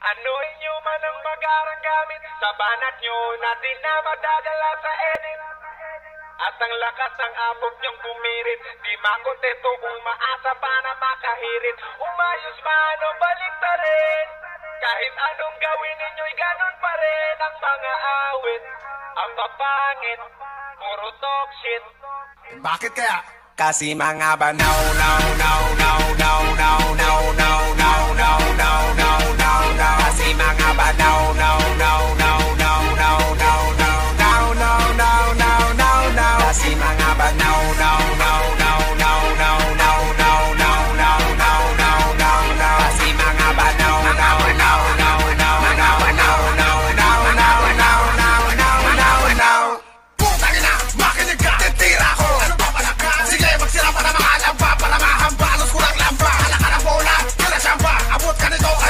Ano inyo man ang magarang gamit sa banat nyo natin na madadala sa edit. At ang lakas ng abog nyong bumirit, di makontento kung maasa pa na makahirit. Umayos man o balik pa rin, kahit anong gawin ninyo'y ganun pa rin ang mga awit. Ang papangit, puro talk shit. Bakit kaya? Kasi mga banaw, now, now, now, now, now, now, now, now, now, now, now, now, now. Kasi mga banaw, now, now, now, now, now, now, now, now, now, now, now, now, now. Kasi mga banaw, now, now, now, now, now, now, now, now, now, now, now, now, now. Kasi mga banaw, now, now, now, now, now, now, now, now, now, now, now, now, now, now. Putang ina, makinig ka, titira ko. Ano pa pala ka? Sige, magsira para makaalamba, para mahamba, los kurang lamba. Hala ka na bola, yun na siyamba. Abot ka nito,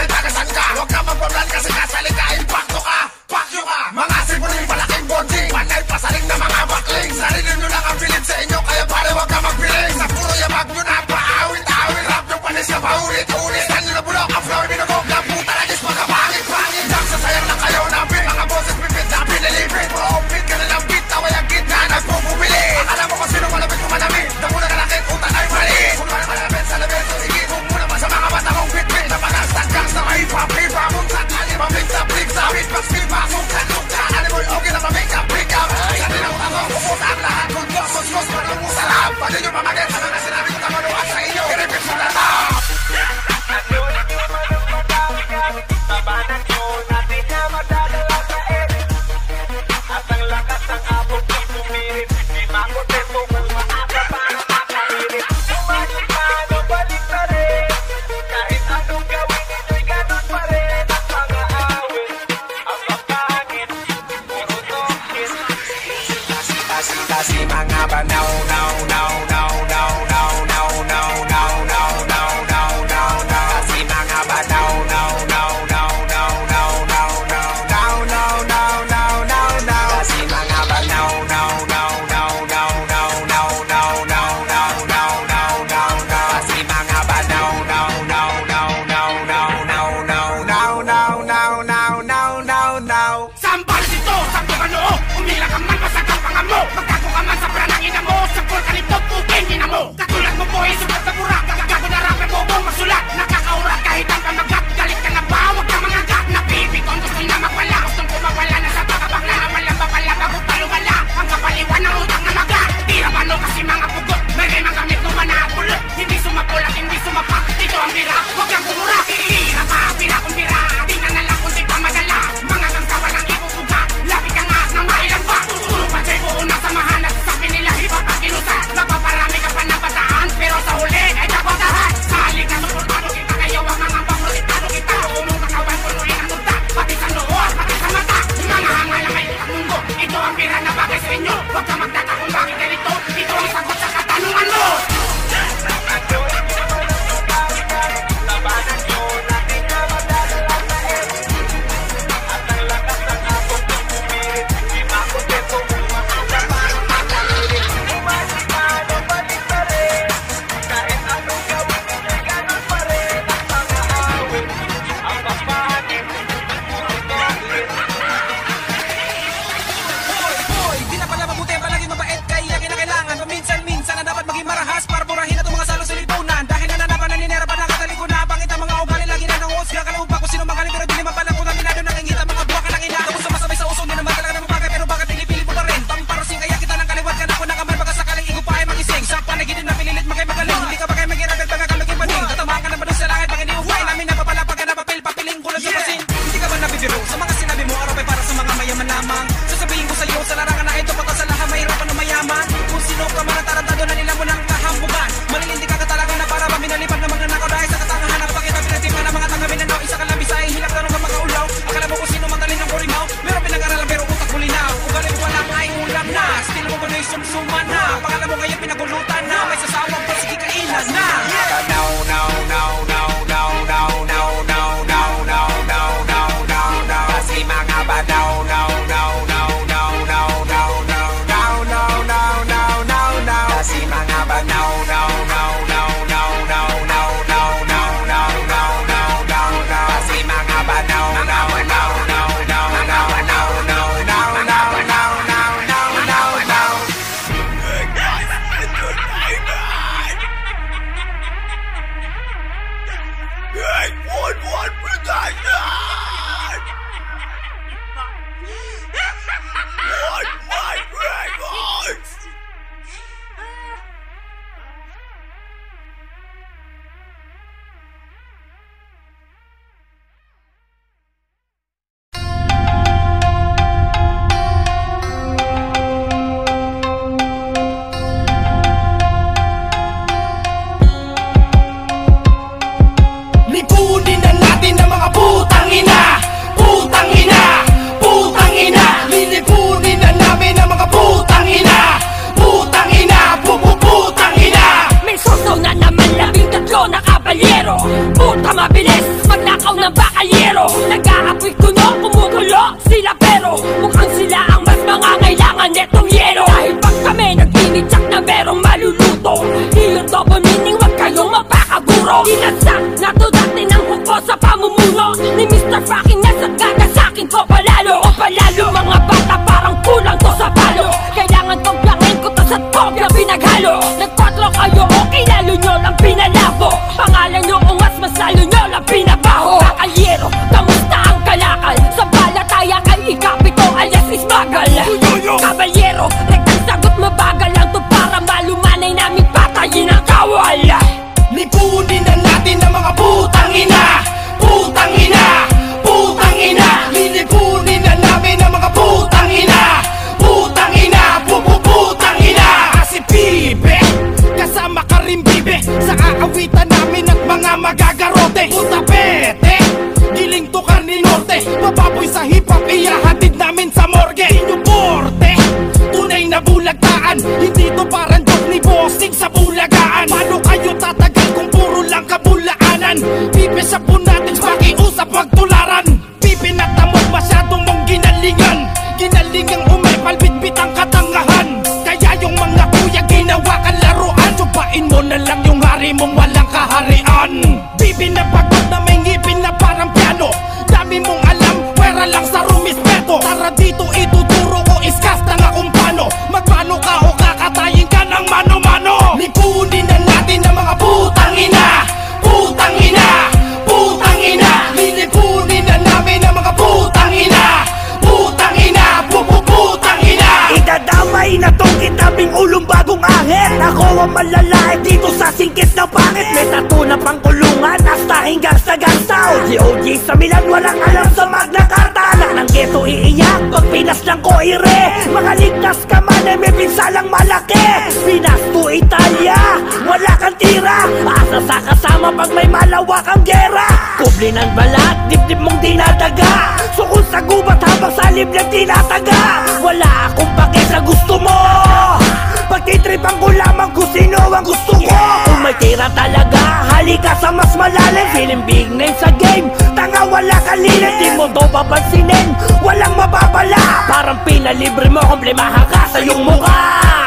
norte. Mababoy sa hip-hop, iyahatid namin sa morgue. Inuporte, tunay na bulagtaan. Hindi to parang joke ni bossing sa bulagaan. Paano kayo tatagal kung puro lang kabulaanan? Pipisa po natin sa pakiusap, magtularan. Pipinatamot masyado mong ginalingan. Ginalingang umepal, bitbit ang katangahan. Kaya yung mga kuya ginawa kang laruan. Subain mo na lang yung hari mong walang kaharian. Bibi na pagod na may ngipin na parang piano. Dami mong alam, pera lang sa rumispeto. Tara dito ituturo ko iskas na nga kung paano. Magmano ka o kakatayin ka ng mano-mano. Lipunin na natin ang mga putang ina. Putang ina, putang ina. Lilipunin na namin ang mga putang ina. Putang ina, putang ina. Idadamay na tong kitabing ulong bagong ahit. Ako ang malalait dito sa singkit na pangit. May tattoo na pangkulungan, hasta hinggang sa gangsta. OG sa Milan, walang alam sa Magna Carta. Anak ng ghetto iiyak, pag Pinas lang ko ire. Mga ligtas ka man ay may pinsalang malaki. Pinas to Italia, wala kang tira. Asa sa kasama pag may malawak ang gera. Kubli ng balat, dibdib mong dinadaga. Sukol sa gubat habang sa liblib tinataga. Wala akong pake sa gusto mo. Pagtitripan ko lamang kung sino ang gusto ko. Kung may tira talaga, halika sa mas malalim. Feeling big name sa game, tanga wala kalilin. Di mo to papansinin, walang mababala. Parang pinalibre mo, komplemahan ka sa iyong mukha.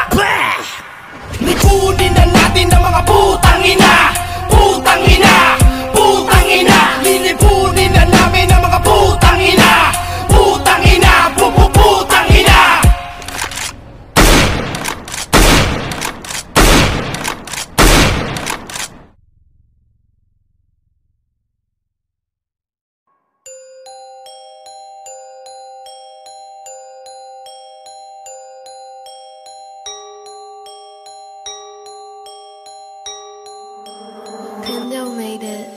Lipunin na natin ang mga putang ina. Putang ina, putang ina. Lilipunin na namin ang mga putang ina. Putang ina, putang ina. Pendo made it.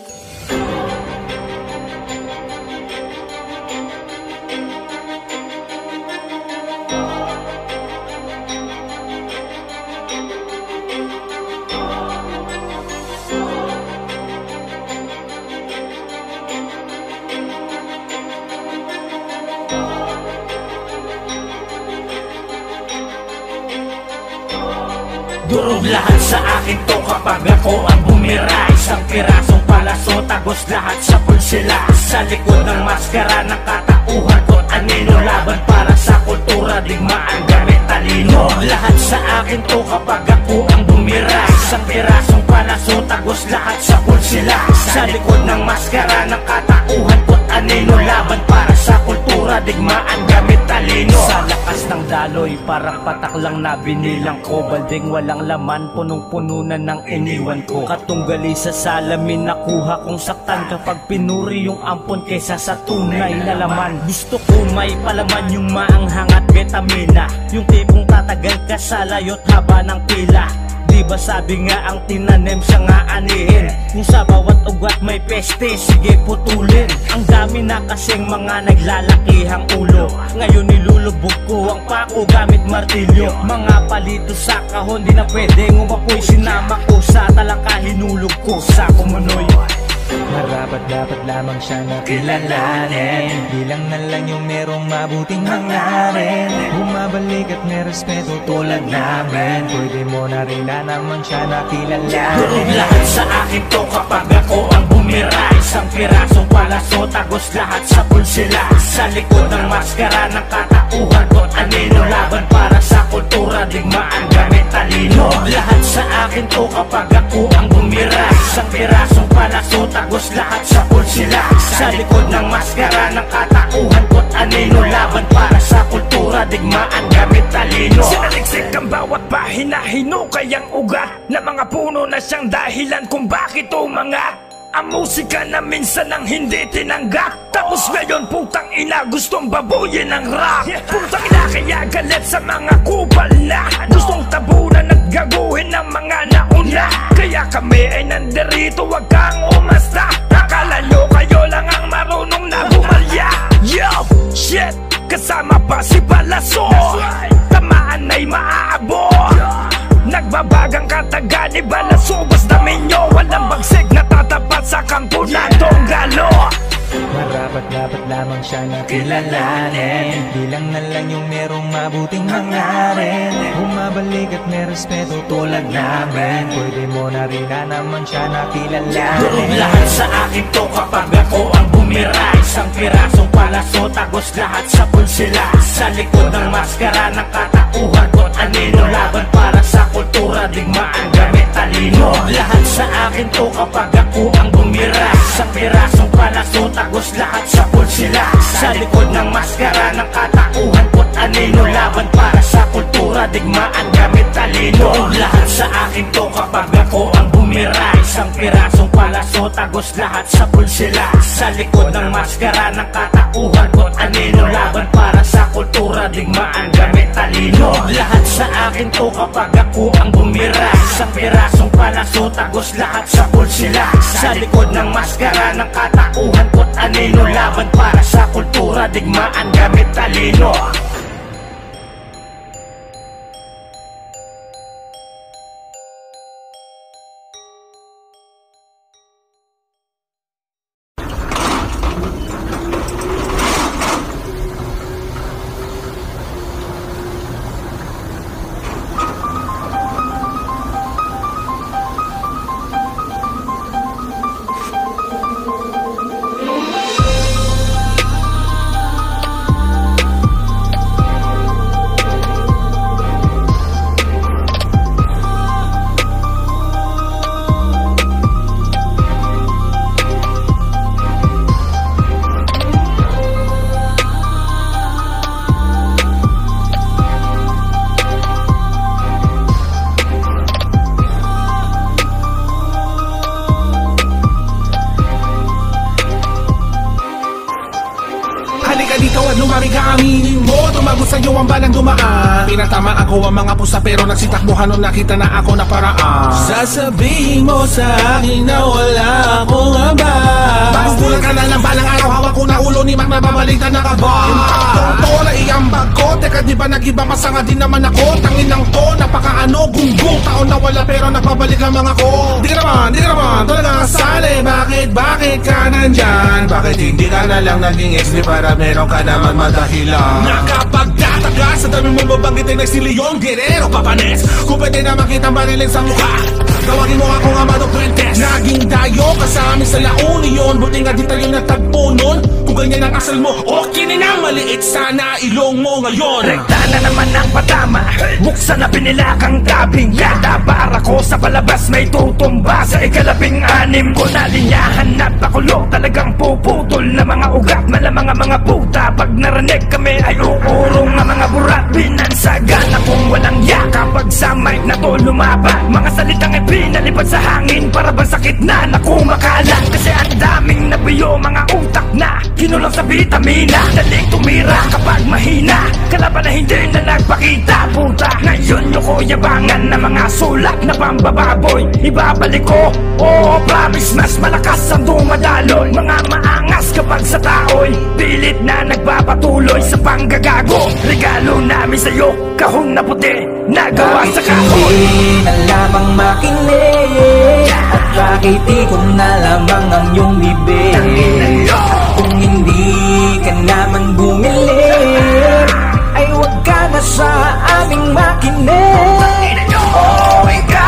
Durog lahat sa akin to kapag ako ang bumira. Isang pirasong palaso, tagos lahat sa pulsila. Sa likod ng maskara ng katauhan ko anino. Laban para sa kultura, digmaan gamit talino. Lahat sa akin to kapag ako ang bumira. Isang pirasong palaso, tagos lahat sa pulsila. Sa likod ng maskara ng katauhan ko anino. Laban para sa kultura, digmaan gamit talino. Sa lakas ng daloy, parang patak lang na binilang ko. Balding walang laman, punong-puno na ng iniwan ko. Katunggali sa salamin, nakuha kong saktan kapag pinuri yung ampon kaysa sa tunay na laman. Gusto ko may palaman yung maanghang at vitamina, yung tipong tatagal ka sa layot haba ng pila. Diba sabi nga ang tinanim siya nga anihin. Yung sa bawat ugat may peste, sige putulin. Ang dami na kasing mga naglalakihang ulo. Ngayon nilulubog ko ang pako gamit martilyo. Mga palito sa kahon, di na pwedeng umapoy. Sinama ko sa talangka, hinulog ko sa kumunoy. Marapat-dapat lamang siya na kilalanin. Bilang na lang yung merong mabuting hangarin. Bumabalik at may respeto tulad namin. Pwede mo na rin na naman siya na kilalanin. Durog lahat sa akin to kapag ako ang bumira. Isang pirasong palaso, tagos lahat sa pulsila. Sa likod ng maskara ng katauhan ko anino. Laban para sa kultura, digmaan gamit talino. Lahat sa akin to kapag ako ang bumira. Isang pirasong palaso, tagos lahat sa pulsila. Sa likod ng maskara ng katauhan ko't anino. Laban para sa kultura, digmaan gamit talino. Sinaliksik ang bawat pahina-hino kayang ugat na mga puno na siyang dahilan kung bakit umangat. Ang musika na minsan ang hindi tinanggap. Tapos ngayon putang ina gustong babuyin ang rap. Putang ina kaya galit sa mga kupal na gustong tabunan at gaguhin ng mga nauna. Kaya kami ay nandirito, wag kang umasta. Akala nyo kayo lang ang marunong na bumalya. Yo, shit, kasama pa si Balaso. Tamaan ay maaabot. Nagbabagang kataga ni Balaso. Basta minyo walang bagsik na tatapat sa kampo na Donggalo. Marapat dapat lamang siya na kilalanin. Bilang na lang yung merong mabuting hangarin, bumabalik at may respeto tulad namin. Pwede mo na rin na naman siya na kilalanin. Durog lahat sa akin to kapag ako ang bumira. Isang pirasong palaso, tagos lahat sa pulsila. Sa likod ng maskara ng katauhan ko't anino. Laban para sa kultura, digmaan gamit talino. Lahat sa akin to kapag ako ang bumira. Isang pirasong palaso, tagos lahat sa pulsila. Sa likod ng maskara ng katauhan ko't anino. Laban para sa kultura, digmaan gamit talino. Lahat sa akin to kapag ako ang bumira. Isang pirasong palaso, tagos lahat sa pulsila. Sa likod ng maskara ng katauhan ko't anino. Laban para sa kultura, digmaan gamit talino. Lahat sa akin to kapag ako ang bumira. Isang pirasong palaso, tagos lahat sa pulsila. Sa likod ng maskara ng katauhan ko't anino. Laban para sa kultura, digmaan gamit talino. Sa'yo ang balang dumaan, pinatama ako ang mga pusa pero nagsitakbuhan nung nakita na ako na paraan. Sasabihin mo sa akin na wala akong aba. Magugulan ka na ng balang araw, hawak ko na ulo ni Mac na babalitan na ka ba? Totoo na iambag ko, teka di ba nag-iba masanga din naman ako? Tanginang ko, napakaano, gunggong taon na wala pero napabalik lamang ako. Di ka naman, talaga kasali. Bakit ka nandyan? Bakit hindi ka na lang naging ex ni para meron ka naman madahilan? Nakapagtataka sa dami mong babanggitin na si Leon Guerrero Papanes. Kung pwede na makita bariling sa mukha, tawagin mo akong Amado Puentes. Naging dayo ka sa amin sa La Union, buti nga di tayo natagpo nun. Kung ganyan ang asal mo, okay na maliit sana ilong mo ngayon. Rekta na naman ang patama, buksan na pinilakang tabing. Kada para ko sa palabas may tutumba. Sa ikalabing-anim ko na linyahan at pakulo. Talagang puputol na mga ugat, malamang ang mga puta. Pag narinig kami ay uurong ang mga burat. Binansagan akong walang ya kapag sa mic na to lumaban. Mga salitang ipinalipad sa hangin para bang sakit na nakumakalat. Kasi ang daming nabiyo, mga utak na kinulang sa vitamina. Daling tumira kapag mahina, kalaban na hindi na nagpakita. Puta, ngayon nyo ko yabangan na mga sulat na pambababoy. Ibabalik ko, oo promise, mas malakas ang dumadaloy. Mga maangas kapag sa tao'y pilit na nagpapatuloy sa panggagago. Regalo namin sa'yo, kahong na puti, nagawa sa kahoy. Hindi na lamang makinig, at bakit di ko na lamang ang iyong bibig. Kung hindi ka naman bumili, ay huwag ka na sa aming makinig. Oh,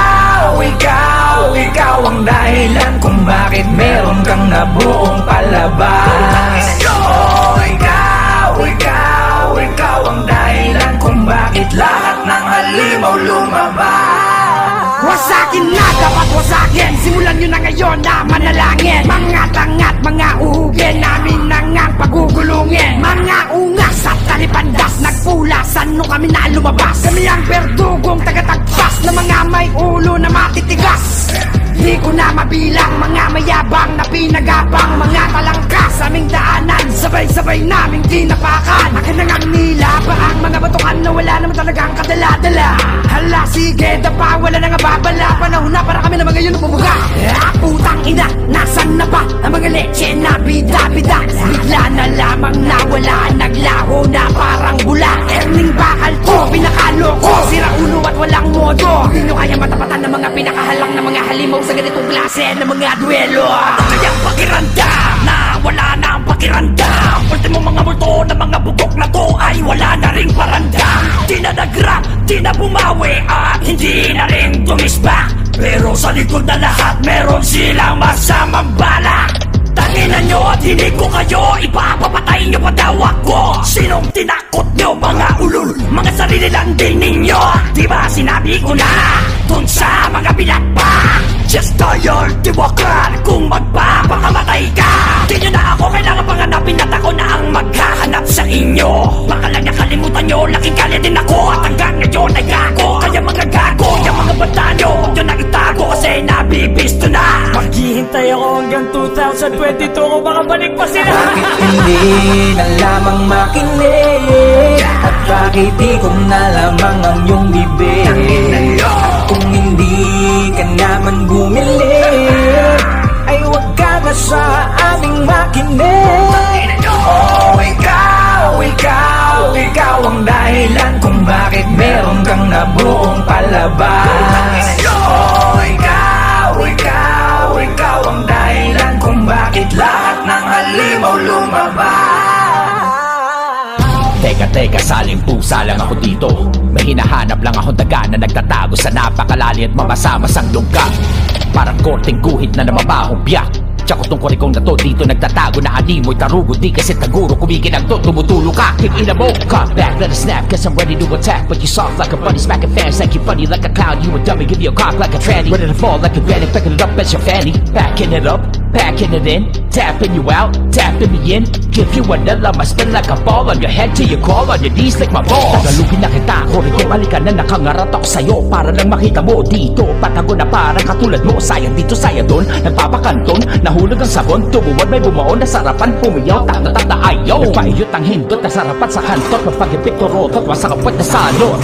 ikaw ang dahilan kung bakit meron kang nabuong palabas. Oh, ikaw ang dahilan kung bakit lahat ng halimaw lumabas. Wasakin na, dapat wasakin. Simulan nyo na ngayon na manalangin. Mga tangat, mga uhugin, namin na ngang pagugulungin. Mga ungas at talipandas, nagpulasan nung kami na lumabas. Kami ang berdugong tagatagpas na mga may ulo na matitigas. Di ko na mabilang mga mayabang na pinagapang. Mga talangkas sa aming daanan, sabay-sabay naming tinapakan. Akin na ngang nila ba ang mga batukan na wala naman talagang kadala-dala. Hala sige, dapa, wala na nga babala. Panahon na para kami na mga yun umuga. Putang ina, nasan na ba ang mga leche na bida-bida? Bigla na lamang nawala, naglaho na parang bula. Erning bakal ko, pinakalo ulo ko. Sira ulo at walang modo. Hindi nyo kaya matapatan ng mga pinakahalang na mga halimaw sa ganitong klase ng mga duelo. Kayang pakiramdam na wala na ang pakiramdam. Ultimo mga multo na mga bugok na to ay wala na ring parandam. Di na nagra, di na bumawi at hindi na rin tumisbak. Pero sa likod na lahat meron silang masamang balak. Tanginan nyo at hindi ko kayo, ipapapatay nyo pa daw ako. Sinong tinakot nyo mga ulul, mga sarili lang din ninyo. Diba sinabi ko na, dun sa mga binatpak. Just tired, diwakan, kung magpapakamatay ka. Di nyo na ako kailangan panganapin at ako na ang maghahanap sa inyo. Baka lang nakalimutan nyo, laking kali din ako. At hanggang ngayon ay gago, kaya mga gago, yung mga bata nyo, huwag nyo nang itago kasi nabibisto na. Maghihintay ako hanggang 2022 kung makabalik pa sila. Bakit hindi na lamang makinig? At bakit di ko na lamang ang iyong bibig? Kung hindi ka naman bumili, ay huwag ka na sa aming makinig. Oh, ikaw ang dahilan kung bakit meron kang nabuong palabas. Oh, ikaw ang dahilan kung bakit lahat ng halimaw lumabas. Teka, saling pusa lang ako dito. May hinahanap lang akong daga na nagtatago sa napakalali at mamasamasang lungga. Parang korteng guhit na namabahong biyak. Tsaka tong korikong na to dito nagtatago na animoy tarugo. Di kasi taguro kumikinang to, tumutulo ka. King ina mo, cut back, let it snap, cause I'm ready to attack. But you soft like a bunny, smacking fans like you funny like a clown. You a dummy, give you a cock like a tranny. Ready to fall like a granny, picking it up as your fanny. Backing it up, packing it in, tapping you out, tapping me in. Give you another, I spin like a ball on your head till you crawl on your knees like my balls. Tagalugin na kita, korikong balikan na nakangarat ako sa'yo. Para lang makita mo dito, patago na parang katulad mo. Sayang dito, sayang doon, nagpapakanton. Nahulog ang sabon, tumuwad may bumaon na sarapan. Pumiyaw, tatatat na ayaw. Nagpaiyot ang hindot na sarapan sa kantot. Magpagipit o rotot, masakapot na salot.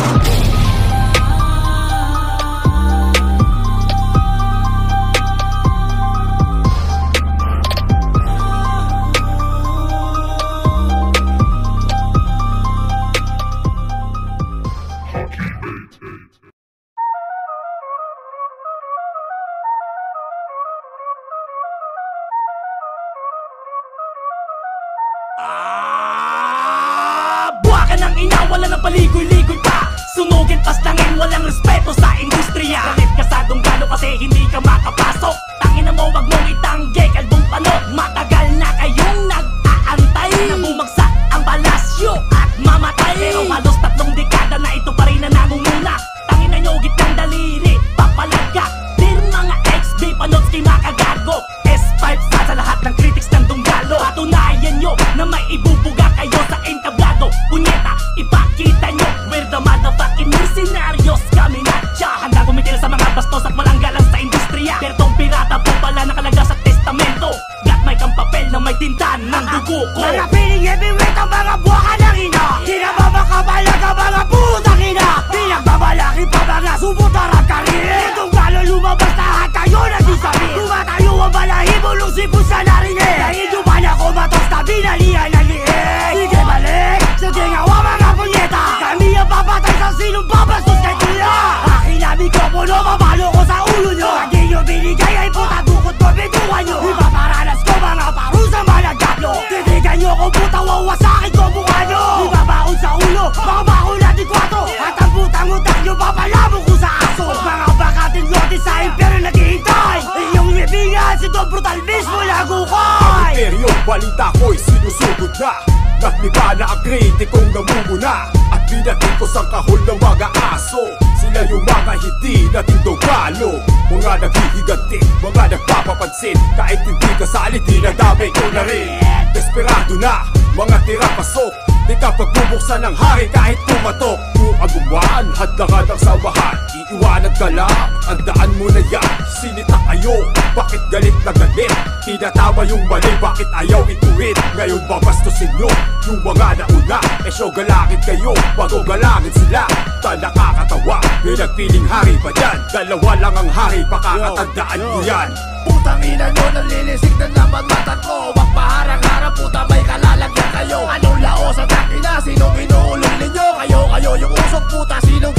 Buwakan ng ina, wala nang paligoy-ligoy pa. Sunugin pas langin, walang respeto sa industriya. Galit ka sa dunggalo kasi hindi ka makapasok. Tangin na mo, wag mong itangge, kalbong panot. Matagal na kayong nag-aantay na bumagsak ang palasyo at mamatay. Pero halos 3 dekada na ito pa rin na nangunguna. Tangin na nyo, gitnang daliri, papalaga. Dear mga XB, Panotski, makagago. S5 sa lahat ng critics ng dunggalo. Patunayan nyo na may ibubuga kayo sa entablado. Punyeta, ipakita nyo, we're the motherfucking mercenarios. Kami na siya, handa kumitira sa mga bastos at walang galang sa industriya. Bertong pirata po pala nakalaga sa testamento. Gat may kang papel na may tinta ng dugo ko. Mga piling heavyweight ang mga buwaka ng ina. Di na ba makabalag ang mga putang ina? Pinagbabalaki pa mga subutar at karir. Kung galo lumabas lahat kayo nagsasabi. Tumatayo ang balahibo nung sipos na narinig. Dahil nyo ba na kumatos na binalihan ng liig? Sige balik, sige ngawa mga punyeta. Kami ang papatay sa sinong babastos kay tila. Akin na mikropono, mabalo ko sa ulo nyo. Pag di nyo binigay ay puta dukot ko bituan nyo. Ipaparanas ko mga parusang malagablo. Titigan nyo kung puta wawasakin ko mukha nyo. Ibabaon sa ulo, mga bako natin 4. At ang putang utak nyo papalabong ko sa aso. Mga bakating lote sa impero naghihintay. Inyong libingan si Don Brutal mismo lagukay. Ang imperyong balita ko'y sinusugod na. Nakliba na ang kritikong namumuna. At binatid ko sa kahol ng mga aso. Sila yung mga hindi natin dogalo. Mga naghihiganti, mga nagpapapansin. Kahit hindi kasali, di nadamay ko na rin. Desperado na, mga tira pasok. Di ka pagbubuksan ng hari kahit pumatok. Kung agumaan, hadlangan ang sawahan. Iiwanan ka lang, ang daan mo na yan. Sinita kayo, bakit galit na galit? Tinatama yung mali, bakit ayaw ituwid? Ngayon babastusin nyo, yung mga nauna. Esyo galangin kayo, bago galangin sila. Ta nakakatawa, may nagpiling hari pa dyan. Dalawa lang ang hari, pakakatandaan nyo yan. Putang ina nyo, nalilisik na naman mata ko. Wag paharang-harang, puta may kalalagyan kayo. Anong laos at akin na, sinong inuulong ninyo? Kayo yung usok puta, sinong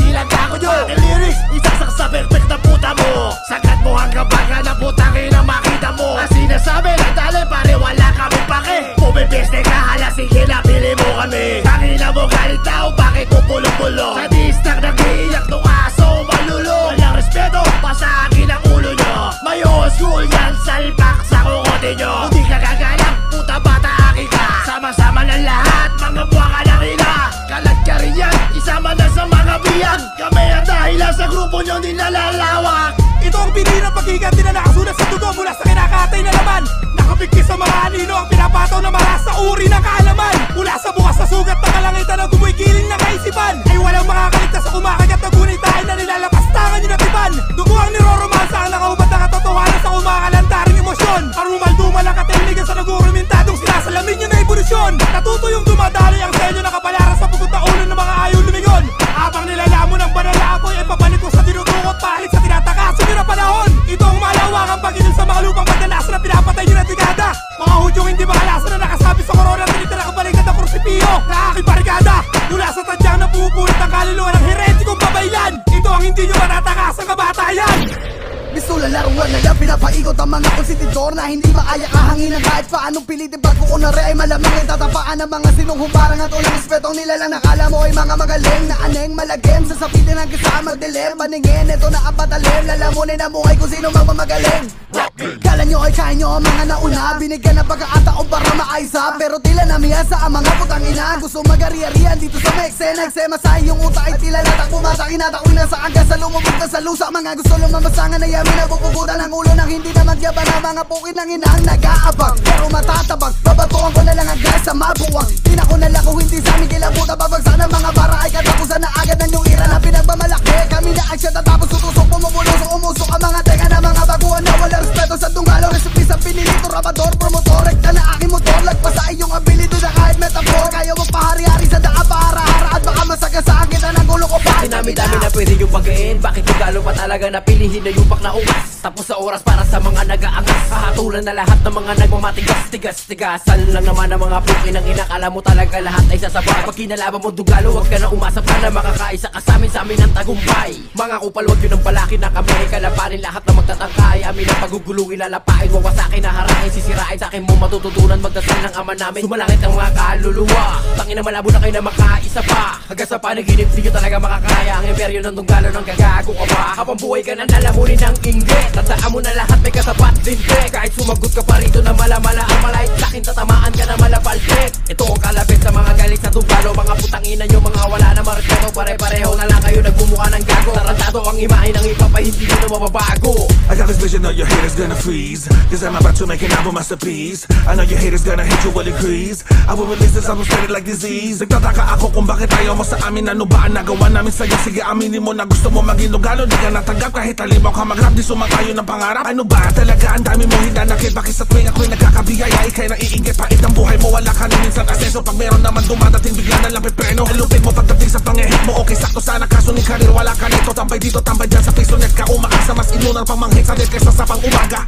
kami. Tangina mo galit tao, bakit pupulo-pulo? Sa distak nag-iiyak nung aso malulo. Walang respeto, pasagin ang ulo nyo. May old school yan, salpak sa kukote nyo. Hindi ka gagalang, puta bata aking ka. Sama-sama ng lahat, mga buwa ka lang nila. Kalat ka rin yan, isama na sa mga biyag. Kami ang dahilan sa grupo nyo nilalalawak. Ito ang pinili ng paghiganti na nakasulat sa dugo mula sa kinakatay na laman. Nakapigkis sa mga anino ang pinapataw na maras sa uri ng kaalaman. Mula sa bukas sa sugat na kalangitan na gumuigiling ng kaisipan. Ay walang makakaligtas sa kumakagat na gunitahin na nilalapastangan yung natiban. Dugo ang niroromansa ang nakahubad na katotohanan sa kumakalantaring emosyon. Arumal-dumal ang katahimigan sa nagurumintadong sinasalamin nyo na evolusyon. Natuto yung dumadaloy ang senyo na kapalaran sa pugot na ulo ng mga ayaw lumingon. Habang nilalamon ang banal na apoy ay papalit ko sa dinudukot palit sa tinatakasin nyo na panahon. Ito ang malawakang pag-inom sa mga lupang pagdalasan na pinapatay nyo na tigada. Mga hudyong hindi makalasan na nakasabi sa korona at tinita na kabaligad ng kursipiyo na aking barikada. Mula sa tadyang na pupulot ang kaluluwa ng heretikong babaylan. Ito ang hindi nyo matatakasang kabatayan. Pistola laruan na lang pinapaikot ang mga konsentidor na hindi makaya kahanginan kahit paanong pilitin bago kunwari ay malamang ay tatapaan ng mga sinunghubarang at ulang respetong nila lang nakala mo ay mga magaling na aneng malagim sa sapitin ng kasama magdilim paningin ito na ang patalim lalamunin ang buhay kung sino magmamagaling. Kala nyo ay kaya nyo ang mga nauna binigyan ng pagkakataon para maaysa pero tila namiyasa ang mga putang ina gusto mag-ari-arian dito sa Meksena eksema sa iyong utak ay tila latak bumata kinatakoy na sa agad sa lumubog ka sa lusa mga gusto lumamasangan na yamin na bubugutan ang ulo ng hindi na magyabang na mga pukit ng inang nag-aabang pero matatabang babatuan ko na lang ang gas sa mabuwang tina ko na lang kung hindi sa amin kilabuta babagsak ng mga bara ay katapusan na agad ng yung ira na pinagmamalaki kami na action tatapos tutusok pumupulusok umusok ang mga tenga na mga baguhan na wala respeto sa tunggalo recipe sa pinilito rabador promotor rekta na aking motor lagpas sa iyong ability na kahit metaphor kaya mo pahari-hari sa daan para-hara at baka masaga sa akin na nagulo ko pa Dinami-dami na pwede yung pagain bakit yung galo pa talaga napilihin na yupak na umas tapos sa oras para sa mga nag-aangas hahatulan na lahat ng mga nagmamatigas tigas-tigasan lang naman ang mga pukin ang inakala mo talaga lahat ay sasabay pag kinalaban mo dugalo wag ka na umasa pa na makakaisa ka sa amin ang tagumpay mga kupal wag yun ang palaki na kami kalabanin lahat na magtatangkay amin ang pagugulong ilalapain wawasakin na harain sisirain sa akin mo matututunan magdasal ng ama namin sumalangit ang mga kaluluwa tangin na malabo na kayo na makaisa pa hanggang sa panaginip di nyo talaga makakaya ang imperyo ng tunggalo ng gagago ka pa habang buhay ka na nalamunin ng inggit tandaan mo na lahat may katapat din kahit sumagot ka pa rito na malamala ang malait sakin tatamaan ka na malapalpit ito ang kalapit sa mga galit sa tunggalo mga putang ina nyo mga wala na marespeto pare-pareho na lang kayo nagmumukha ng gago tarantado ang imahe ng iba pa hindi nyo na mababago I got this vision of your haters gonna freeze cause I'm about to make an album masterpiece I know your haters gonna hate you will increase I will release this album spread it like disease nagtataka ako kung bakit ayaw mo sa amin ano ba ang nagawa namin sa'yo sige aminin mo na gusto mo maging lugalo di ka natanggap kahit talibaw ka mag-rap di sumakayo ng pangarap ano ba talaga ang dami mo hinanakit bakit sa tuwing ako'y nagkakabiyaya ikay naiinggit pait ang buhay mo wala ka na minsan aseso pag meron naman dumadating bigla na lang pepreno ilupin mo pagdating sa pangehit mo okay sakto sana kaso ni karir wala ka nito tambay dito tambay dyan sa face net ka umaasa mas inunan pang manghit sa dead kaysa sa pang umaga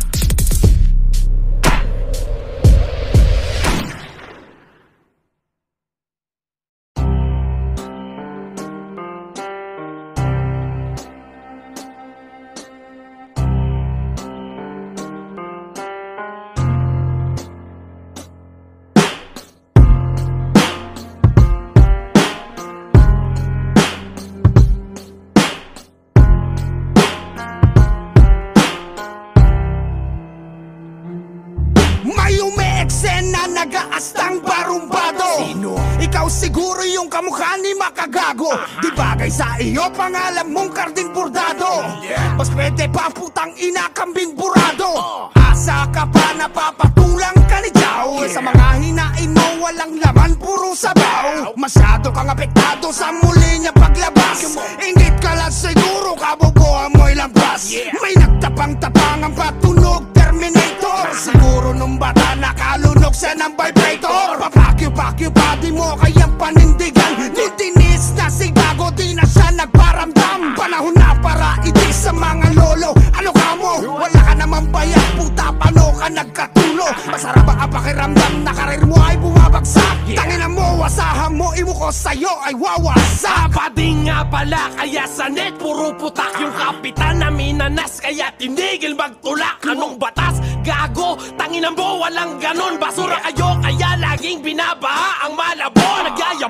nag-aastang barumbado Sino? Ikaw siguro yung kamukha ni Makagago Di bagay sa iyo pangalan mong karding burdado Mas pwede pa putang ina kambing burado Asa ka pa napapatulang ka ni Jao Sa mga hinain mo walang laman puro sabaw Masyado kang apektado sa muli niya paglabas Ingit ka lang siguro kabubuhan mo'y lampas May nagtapang-tapang ang patunog Terminator Siguro nung bata nakalunok siya ng vibrator Papakyo-pakyo body mo kayang panindigan Nung tinis na si Gago di na siya nagparamdam Panahon na para itis sa mga lolo Ano ka mo? Wala ka naman bayad puta Paano ka nagkatulo? Masarap ang pakiramdam na karir mo ay bumabagsak Tangina mo, asahan mo, imo ko sa'yo ay wawasak Padi nga pala kaya sa net puro putak Yung kapitan na minanas kaya tinigil magtulak Anong batas? Gago, tanginan mo walang ganon Basura kayo kaya laging binabaha ang malabon Nagyaya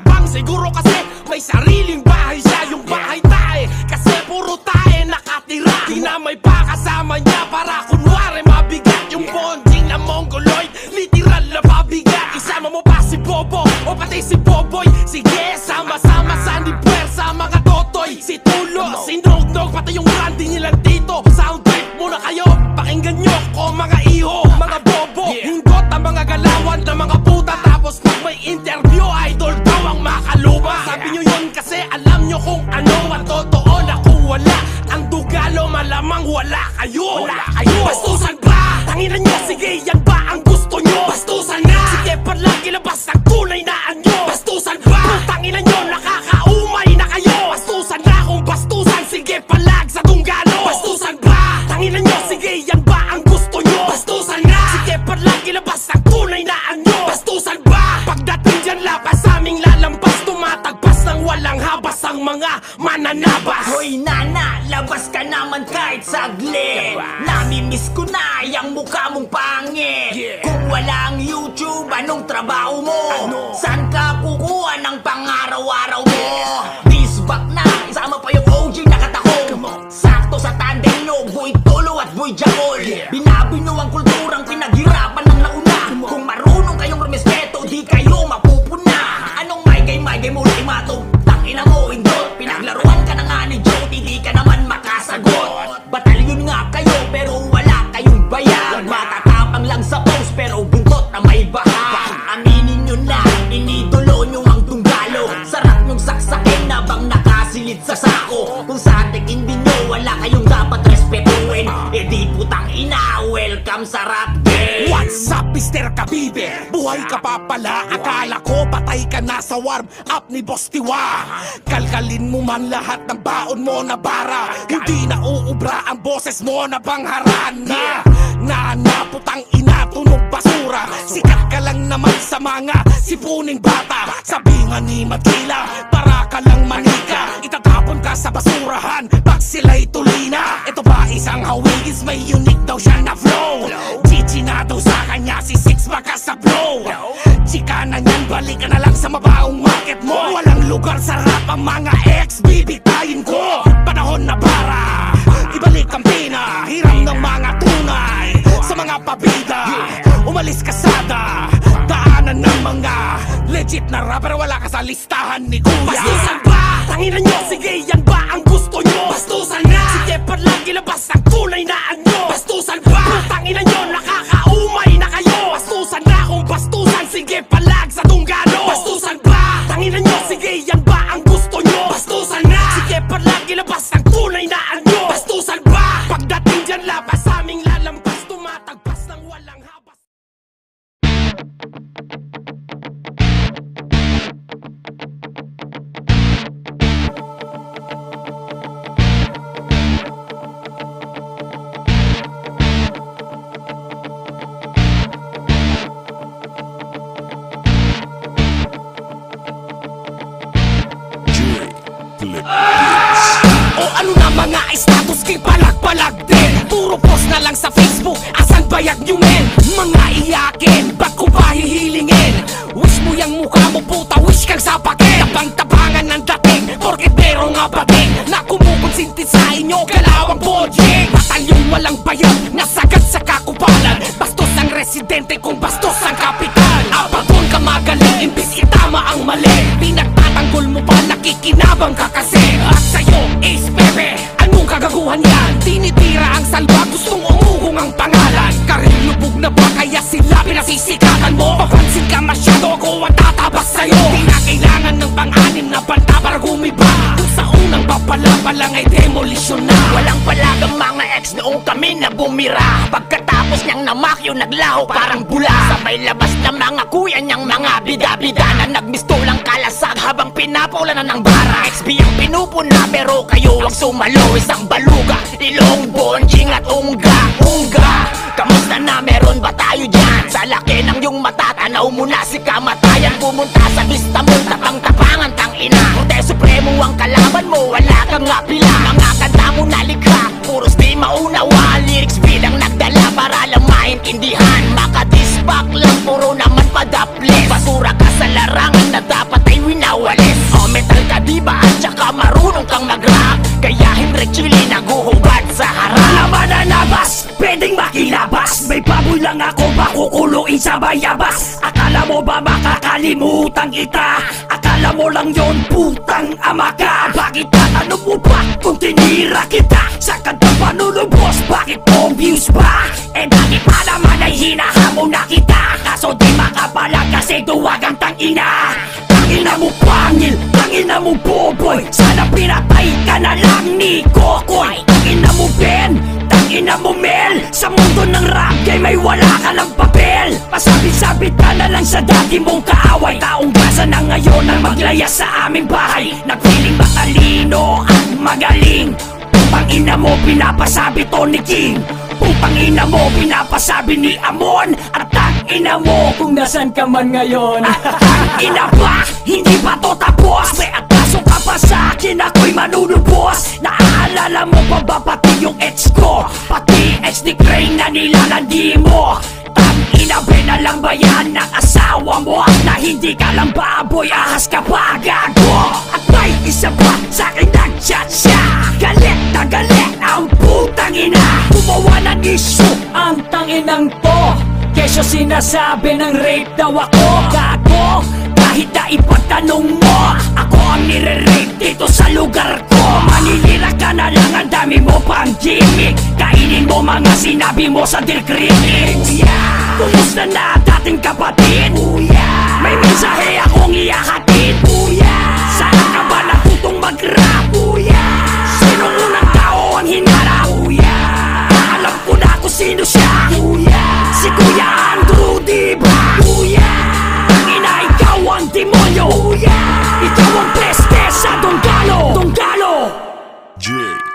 sariling bahay siya, yung bahay tae. Kasi puro tae nakatira, di na may pakasama niya para kunwari mabigat. Yung bonding na mongoloid, literal na pabigat. Isama mo pa si Bobo o pati si Boboy? Sige, sama-sama sa ni Puwersa mga totoy. Si Tulo, si Nognog, pati yung Randy nilang dito. Sound trip muna kayo, pakinggan nyo ko mga iho, mga bobo. Hindot ang mga galawan ng mga puta. Tapos pag may interview, idol daw ang makaluma. Sabi nyo yun kasi alam nyo kung ano ang totoo na kung wala ang dugalo, malamang wala kayo. Bastusan ba? Tanginan nyo, sige, yan ba ang gusto nyo? Bastusan na! Sige, palagi labas ang tunay na anyo. Bastusan ba? Tanginan nyo, nakakaumay na kayo. Bastusan na kung bastusan, sige, palag sa tunggalo. Bastusan ba? Tanginan nyo, sige, yan ba ang gusto nyo? Bastusan na! Sige, palagi labas ang tunay na anyo. Bastusan ba? Pagdating dyan lapas, aming lalampas, tumatagpas ng walang habas ang mga mananabas. Hoy nana, labas ka naman kahit saglit. Namimiss ko na yung mukha mong pangit. Kung walang YouTube, anong trabaho mo? Saan ka kukuha ng pang-araw-araw mo? This back na, isama pa yung OG nakatakong. Sakto sa tandem no, Boy Tolo at Boy Jacol. Binabino ang kulturang pinaghirapan ng nauna. Kung marunong kayong rumespeto, di kayo mapupuna. Anong maygay-maygay mo ultimatum? Tangina mo, indot. Pinaglaruan ka na nga ni Joe, di ka naman makasagot. Batalyon nga kayo, pero wala kayong bayad. Matatapang lang sa post, pero buntot na may baha. Aminin nyo na, inidolo nyo ang tunggalo. Sarap nyong saksakin na bang nakasilid sa sako. Kung sa tingin nyo, wala kayong dapat respetuin. E di putang ina, welcome sa rap game. What's up, Mr. Kabibe? Buhay ka pa pala, akala ko patay ka na sa warm up ni Boss Tiwa. Kalkalin mo man lahat ng baon mo na bara. Hindi na uubra ang boses mo na bangharan na. Putang ina, tunog basura. Sikat ka lang naman sa mga sipuning bata. Sabi nga ni Madila, para ka lang manika. Itatapon ka sa basurahan pag sila'y tulina. Ito ba isang hawigis, may unique daw siya na flow. Chichi na daw sa kanya, si Six baka sa blow. Chika na niyan, balik ka na lang sa mabaong market mo. Walang lugar sa rap ang mga ex, bibitayin ko. Panahon na para ibalik ang pina, hiram ng mga tunay sa mga pabida. Umalis kasada, daanan ng mga legit na rapper, wala ka sa listahan ni Kuya. Bastusan ba? Tanginan nyo, sige, yan ba ang gusto nyo? Bastusan na! Sige, palagi labas ang tunay na anyo. Bastusan ba? Tanginan nyo, nakakaumay na kayo. Bastusan na kung bastusan, sige, palag sa tunggalo. Bastusan ba? Tanginan nyo, sige, yan ba ang gusto nyo? Bastusan na! Sige, palagi labas ang tunay na anyo. Bastusan ba? Pagdating dyan lapas, aming lalampas, tumatagpas ng walang habas. O ano na mga status kay palag-palag din. Puro post na lang sa Facebook, asan bayag nyo men? Mga iyakin, ba't ko ba hihilingin? Wish mo yung mukha mo puta, wish kang sapakin. Tabang-tabangan ng dating, porket merong abating na kumukonsinti sa inyo, kalawang bojing. Batalyong walang bayad, nasagad sa kakupalan. Bastos ang residente kung bastos ang kapital. Apaton ka magaling, imbis itama ang mali. Pinagtatanggol mo pa, nakikinabang ka kasi. At sa'yo is bebe, anong kagaguhan yan? Tinitira ang salba, gustong umuhong ang pangalan. Karil lubog na ba kaya sila pinasisikatan mo? Papansin ka masyado, ako ang tatabas sa'yo. Di na kailangan ng pang-anim na banta para gumiba. Kung sa unang papala lang ay demolisyon na. Walang palagang mga ex noong kami na bumira. Pagkatapos niyang namakyo, naglaho parang bula. Sabay labas na mga kuya niyang mga bida-bida na nagmistulang kalasag habang pinapula na ng bara. XB ang pinupuna pero kayo ang sumalo. Isang baluga, ilong, bonjing at unga. Kamusta na, meron ba tayo dyan? Sa laki ng yung matatanaw mo na si kamatayan. Pumunta sa vista mo, tapang-tapangan tang ina. Kung supremo ang kalaban mo, wala kang nga pila. Mga kanta mo nalikha, puros di maunawa. Lyrics bilang nagdala para lang maintindihan. Makadispak lang, puro naman padaplis. Basura ka sa larangan na dapat ay winawalis. O may metal ka diba at saka marunong kang mag-rap. Kaya Henry Chili naguhubad sa harap. Naman na nabas, pwedeng makilabas. May baboy lang ako makukuluin sa bayabas. Akala mo ba makakalimutan kita? Akala mo lang yon putang ama ka. Bakit tatanong mo ba kung tinira kita? Sa kantang panulubos, bakit kong views ba? Eh dati pa naman ay hinahamon na kita. Kaso di makapalag kasi duwag ang tangina. Tangina mo pangil, tangina mo boboy. Sana pinatay ka na lang ni Kokoy. Tangina mo Ben, tangina mo Mel. Sa mundo ng rap game ay wala ka ng papel. Pasabit-sabit ka na lang sa dati mong kaaway. Taong gasa na ngayon ang maglaya sa aming bahay. Nagpiling matalino at magaling. Putangina mo pinapasabi to ni King. Putangina mo pinapasabi ni Amon. At tangina mo kung nasan ka man ngayon. Tangina ba? Hindi pa to tapos? May atraso ka pa sa akin, ako'y manunubos. Naaalala mo pa ba pati yung ex ko? Pati ex ni Crane na nilalandi mo. Tangina na lang ba yan ng asawa mo? Na hindi ka lang baboy, ahas ka pa gago. At may isa pa sa'kin nag-chat siya. Galit na galit ang putang ina. Gumawa ng issue ang tanginang to. Kesyo sinasabi ng rape daw ako. Gago, kahit na ipagtanong mo, ako ang nire-rape dito sa lugar ko. Manilira ka na lang, ang dami mo pang gimmick. Kainin mo mga sinabi mo sa Dear Critics. Kumusta na dating kapatid? May mensahe akong iyahatid. Saan ka ba natutong mag-rap? Sinong unang tao ang hinarap? Alam ko na kung sino siya. Si Kuya Andrew, diba? Tangina, ikaw ang demonyo. Ikaw ang peste sa Donggalo. J.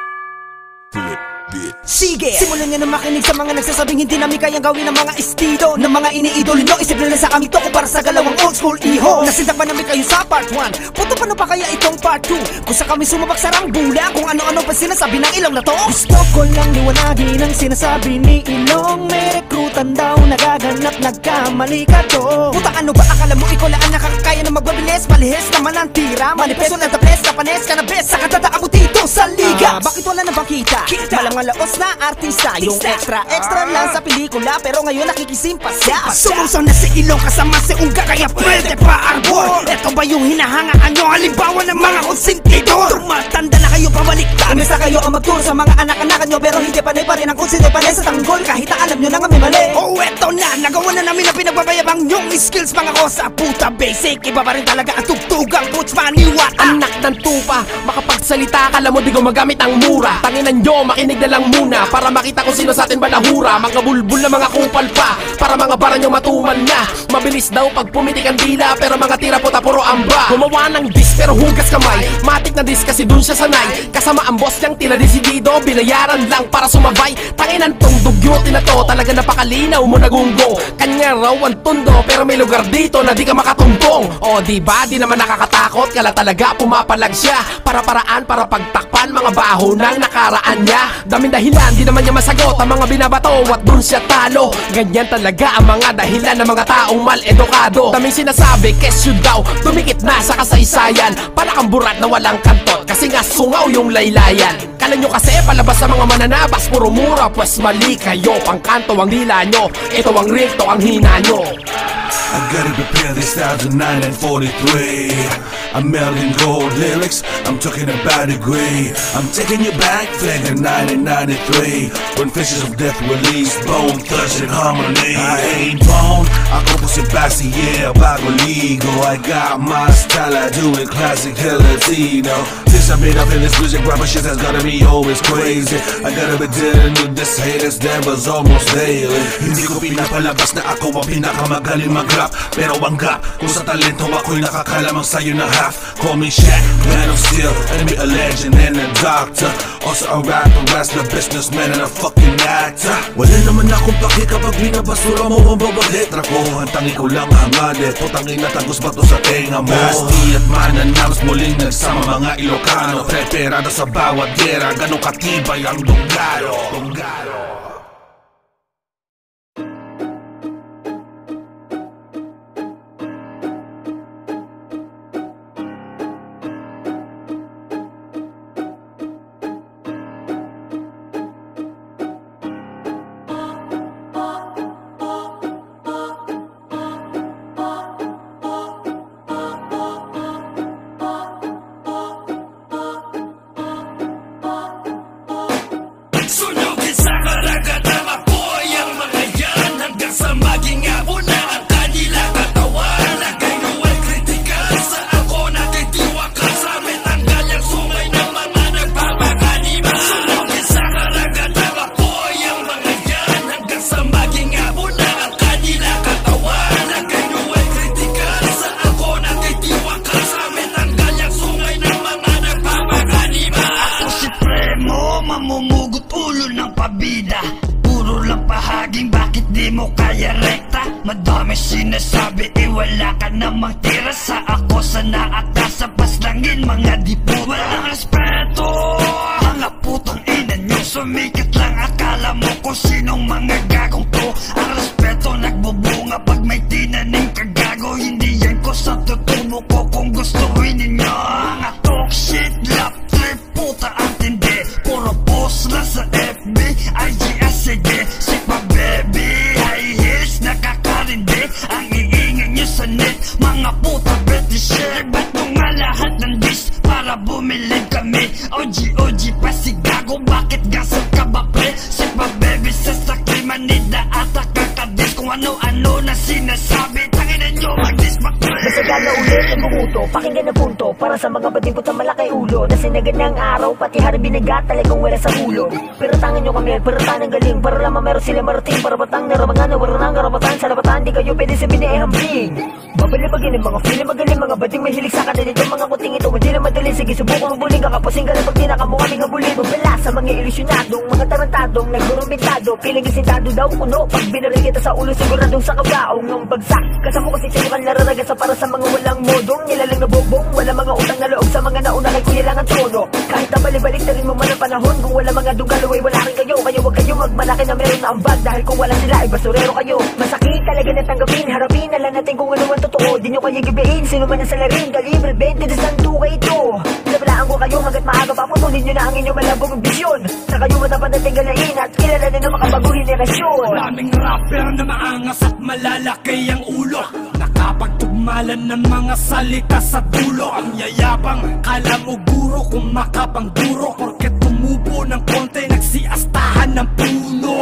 Flip Beat. Sige, simulan nyo na makinig sa mga nagsasabing hindi namin kayang gawin ng mga estilo ng mga iniidolo nyo. Isip nila sa kami to kung para sa galawang old school iho. Nasindak pa namin kayo sa part 1. Puto paano pa kaya itong part 2? Kung sa kami sumabak sa rambulan, kung ano-ano pa sinasabi ng Ilong na to. Gusto ko lang liwanagin ang sinasabi ni Ilong. May rekrutan daw nagaganap, nagkamali ka to. Puta ano ba akala mo ikaw lang ang nakakakaya na magbabilis? Malihis naman ang tira, manipeso na tapes, kapanes ka na best. Sa katataabot dito sa liga. Bakit wala na bang kita? Malangalaos na artista, yung extra lang sa pelikula, pero ngayon nakikisimpasya. Sumusaw na si Ilong kasama si Unga, kaya pwede pa arbor. Ito ba yung hinahangaan nyo? Halimbawa ng mga konsentidor. Tumatanda na kayo, pabaliktad. Imbes na kayo ang magturo sa mga anak-anak nyo, pero hindi panay pa rin ang konsente panay sa tanggol. Kahit na alam nyo na kami mali. Oh, eto na, nagawa na namin na pinagbabayabang yung skills. Mga ko sa puta basic, iba pa rin talaga ang tugtugang puts maniwata. Anak ng tupa, makapagsalita ka, alam mo di gumagamit ang mura. Tanginan nyo, makinig na lang muna para makita kung sino sa atin ba nahura. Mga bulbul na mga kupal pa, para mga bara nyo matuman na. Mabilis daw pag pumitik ang dila, pero mga tira puta puro amba. Gumawa ng dis pero hugas kamay, matik na dis kasi dun siya sanay. Kasama ang boss niyang tila desidido, binayaran lang para sumabay. Tanginan tong dugyutin na to, talaga napakalinaw mo nagunggo. Kanya raw ang tundo, pero may lugar dito na di ka makatumbong. O diba, di naman nakakatakot, kala talaga pumapalag siya. Para-paraan, para pagtakpan mga baho ng nakaraan niya. Daming dahilan, di naman niya masagot ang mga binabato at dun siya talo. Ganyan talaga ang mga dahilan ng mga taong mal-edukado. Daming sinasabi, kesyo daw, dumikit na sa kasaysayan. Para kang burat na walang kantot, kasi nga sungaw yung laylayan. Kala nyo kasi palabas sa mga mananabas, puro mura, pues mali kayo. Pangkanto ang dila nyo, ito ang real, to ang hina nyo. I gotta prepare this 1943. I'm melting gold lyrics, I'm talking about a grade. I'm taking you back, figure 1993. When Fishes of Death released, Bone Thugs and Harmony. I ain't bone, ako po si Bassi, yeah, bago ligo. I got my style, I do it classic, Latino. Since I've been up in this music, rapper shit has gotta be always crazy. I gotta be dealing with this haters, that was almost daily. Hindi ko pinapalabas na ako ang pinakamagaling mag-rap, pero ang gap, kung sa talento ako'y nakakalamang sa'yo na half. Call me Shaq, man of steel, and me a legend and a doctor. Also a rapper, wrestler, businessman, and a fucking actor. Wala naman akong paki kapag binabasura mo ang bawat letra ko. Hantang ikaw lang hangalit, putangin na tagos ba to sa tenga mo? Basti at mananams muling nagsama mga Ilocano. Preparado sa bawat gera, ganong katibay ang Donggalo. kaya rekta. Madami sinasabi, wala ka namang tira sa ako. Sana at nasa paslangin, mga dipo. Walang respeto, mga putang ina nyo. Sumikat lang, akala mo kung sinong mga gagong to. Ang respeto nagbubunga pag may tinanim kagago. Hindi yan ko sa tutubo ko kung gustuin ninyo. Mga talk shit, lap trip, puta ang tindi. Puro post lang sa FB, IGS, sige. Sipa baby, high heels, nakakarindi. Ang iingay nyo sa net, mga puta betty shit. Ba't nyo nga lahat ng dish para bumili kami? OG pa si gago, bakit gasol ka ba pre? Sipa baby sa sakli, manida ata kakadis. Kung ano-ano na sinasabi, tanginan nyo mag-dis pa pre. Masagana ulit ang bumuto, pakinggan na punto. Para sa mga batibot na malaki ulo, nasinagad ng araw, pati harang binagat, talagang wala sa ulo. Pero tangan nyo kami, pero tanang galing. Para lamang meron sila marating, para batang naramangan, nawara ng karapatan. Sa labatan, di kayo pwede sabihin na ihambing. Babalibagin ang mga feeling, magaling mga bading mahilig sa kanila dito. Mga kuting ito, hindi na madali. Sige, subukan mo buling, kakapusing ka na pag tinakamukha kaming habulin. Mabala sa mga ilusyonadong, mga tarantadong, nagburumbintado, piling isintado daw kuno. Pag binaril kita sa ulo, siguradong sa kabaong ng bagsak. Kasama kasi siya mukhang nararagasa para sa mga walang modong. Nilalang na bobong, wala mga utang na loob sa mga nauna kay kuya lang ang trono. Kahit na balibalik na rin mo man ang panahon, kung wala mga dungalaway, wala rin kayo. Kayo wag kayo magmalaki na meron na ambag, dahil kung wala sila ay basurero kayo. Masakit talaga na tanggapin, harapin na lang natin kung ano ang totoo. Di nyo kaya gibihin, sino man ang salarin, kalibre 20 ng duka ito. Nabalaan ko kayo hanggat maaga pa, putulin nyo na ang inyong malabong bisyon. Sa kayo matapad na tinggalain at kilala na ng makabagong henerasyon. Maraming rapper na maangas at malalaki ang ulo, nakapagtugmalan ng mga salita sa dulo. Ang yayabang, kala mo guro kung makapangguro, porket tumubo ng konti, nagsiastahan ng puno.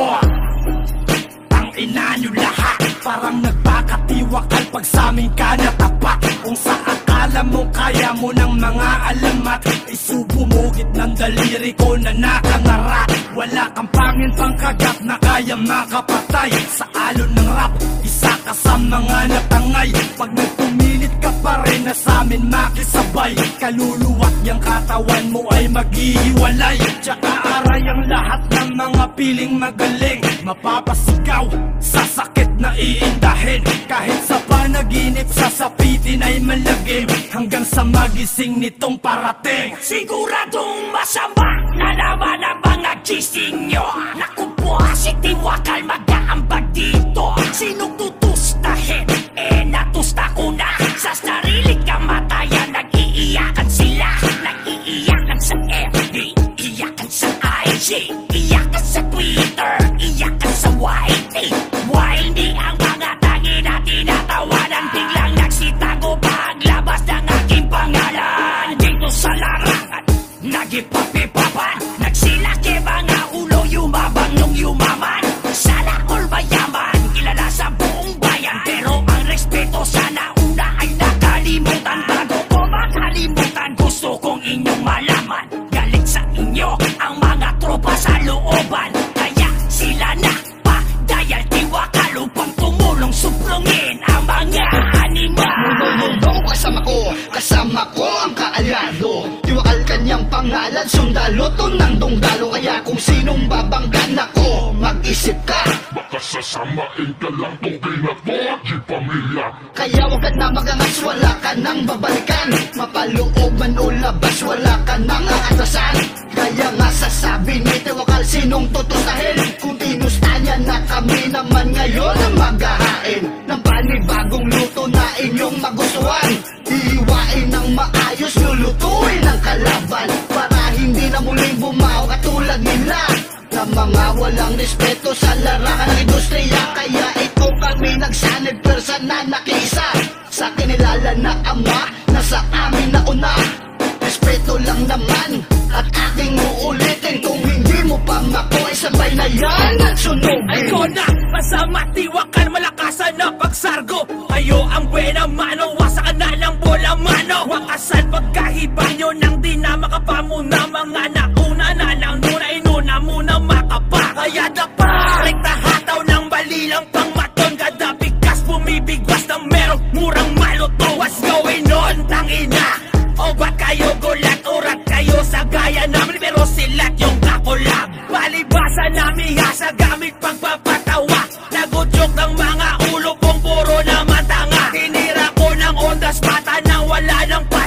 Ang ina nyo lahat, parang nagpakatiwakal pag sa amin ka natapat. Kung sa akala mo kaya mo ng mga alamat, isubo mo ng daliri ko na nakangarat. Wala kang pangin pangkagat na kaya makapatay. Sa alon ng rap, isa ka sa mga natangay. Pag nagpumilit ka pa rin na sa amin makisabay, kaluluwat yung katawan mo ay maghihiwalay. Tsaka aray ang lahat ng mga piling magaling, mapapasigaw sa sakit na iindahin. Kahit sa panaginip, sasapitin ay malagim, hanggang sa magising nitong parating. Siguradong masama na naman ang mga gising nyo. Naku po, si Tiwakal mag-aambag dito. Sinong tutustahin? Natusta ko na. Sa sarili kamatayan, nag-iiyakan sila. Nag-iiyakan sa FB, iyakan sa IG, iyakan sa Twitter, iyakan sa YT. Hindi ang mga tangi na tinatawanan, biglang nagsitago paglabas ng aking pangalan. Dito sa larangan, nagipapipapan, nagsilaki mga ulo, yumabang nung yumaman. Sala all mayaman, kilala sa buong bayan, pero ang respeto sana una ay nakalimutan. Bago ko makalimutan, gusto kong inyong malaman, galit sa inyo ang mga tropa sa looban. Kaya sila na pa, dahil Tiwakal upang tumulong suplungin ang mga animal. Kasama ko ang kaalyado. Tiwakal kanyang pangalan, sundalo to ng dungdalo. Kaya kung sinong babanggan ako, mag-isip ka, baka sasamain ka lang tong pinato at di pamilya. Kaya wag ka na magangas, wala ka nang babalikan. Mapaloob man o labas, wala ka nang aatasan. Kaya nga sasabi ni Tiwakal, sinong tutusahin? Kung tinusta niya na kami naman ngayon ang maghahain ng panibagong luto na inyong magustuhan. Iiwain ng maayos, lulutuin ng kalaban, para hindi na muling bumaw katulad nila na mga walang respeto sa larangan ng industriya. Kaya ito kami nagsanib, persa na nakiisa sa kinilala na ama na sa amin nauna. Respeto lang naman at aking uulitin, kung hindi mo pa makoy, sabay na yan at sunugin. Ikaw na, masama Tiwakal, malakasan na pagsargo. Kayo ang buena mano, wasa ka na ng bola mano. Wakasan pagkahiba nyo nang di na makapamuna. Mga nauna na nang nuna, inuna muna makapa. Kaya dapa, rekta hataw ng balilang pang maton. Kada bigas bumibigwas na merong murang maluto. What's going on, tangina? O ba't kayo gulat, urat kayo sa gaya namin, pero silat yung kakulab. Palibasa namin hasa gamit pagpapatawa, nagudyok ng mga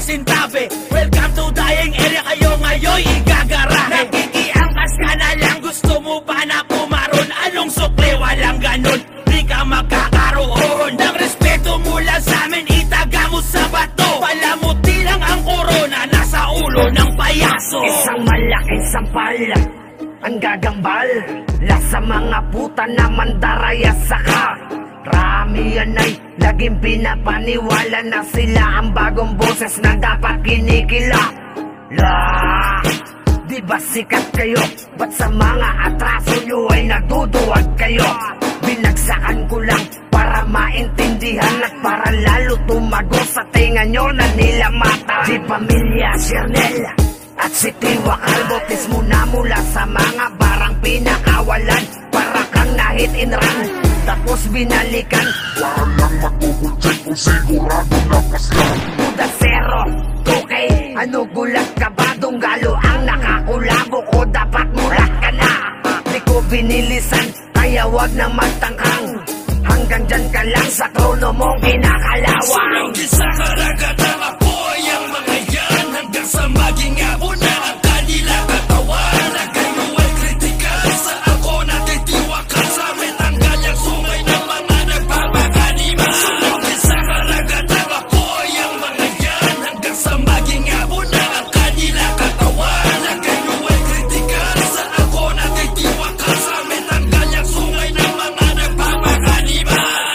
pasintabi. Welcome to dying area, kayo ngayon igagarahe. Nakikiangkas ka na lang, gusto mo pa na pumaron. Anong sukli, walang ganon, di ka magkakaroon ng respeto mula sa amin, itaga mo sa bato. Palamuti lang ang korona, nasa ulo ng payaso. Isang malaking sampal ang gagambal la sa mga puta na mandaraya saka rami yan ay laging pinapaniwala na sila ang bagong boses na dapat kinikilala. Di ba sikat kayo? Ba't sa mga atraso nyo ay nagduduwag kayo? Binagsakan ko lang para maintindihan at para lalo tumago sa tinga nyo na nila mata. Di pamilya Siernel at si Tiwa Calvo, muna mula sa mga barang pinakawalan. Para kang nahit in run, tapos binalikan. Para lang mag-double-check kung sigurado na paslan. Buda zero, 2K, ano gulat ka ba? Dunggalo ang nakakulabo ko, dapat mulat ka na. Di ko binilisan, kaya wag na magtangkang. Hanggang dyan ka lang sa trono mong kinakalawang. Sunod sa karagatan, apoy ang mga yan. Hanggang sa maging abo na ang kanila katawan. Na kayo ay kritikal, sa ako natitiwakal. Sa amin tanggal yung sungay ng mga nagpapakanima. Sunod sa karagatan, apoy ang mga yan. Hanggang sa maging abo na ang kanila katawan. Na kayo ay kritikal, sa ako natitiwakal. Sa amin tanggal yung sungay ng mga nagpapakanima.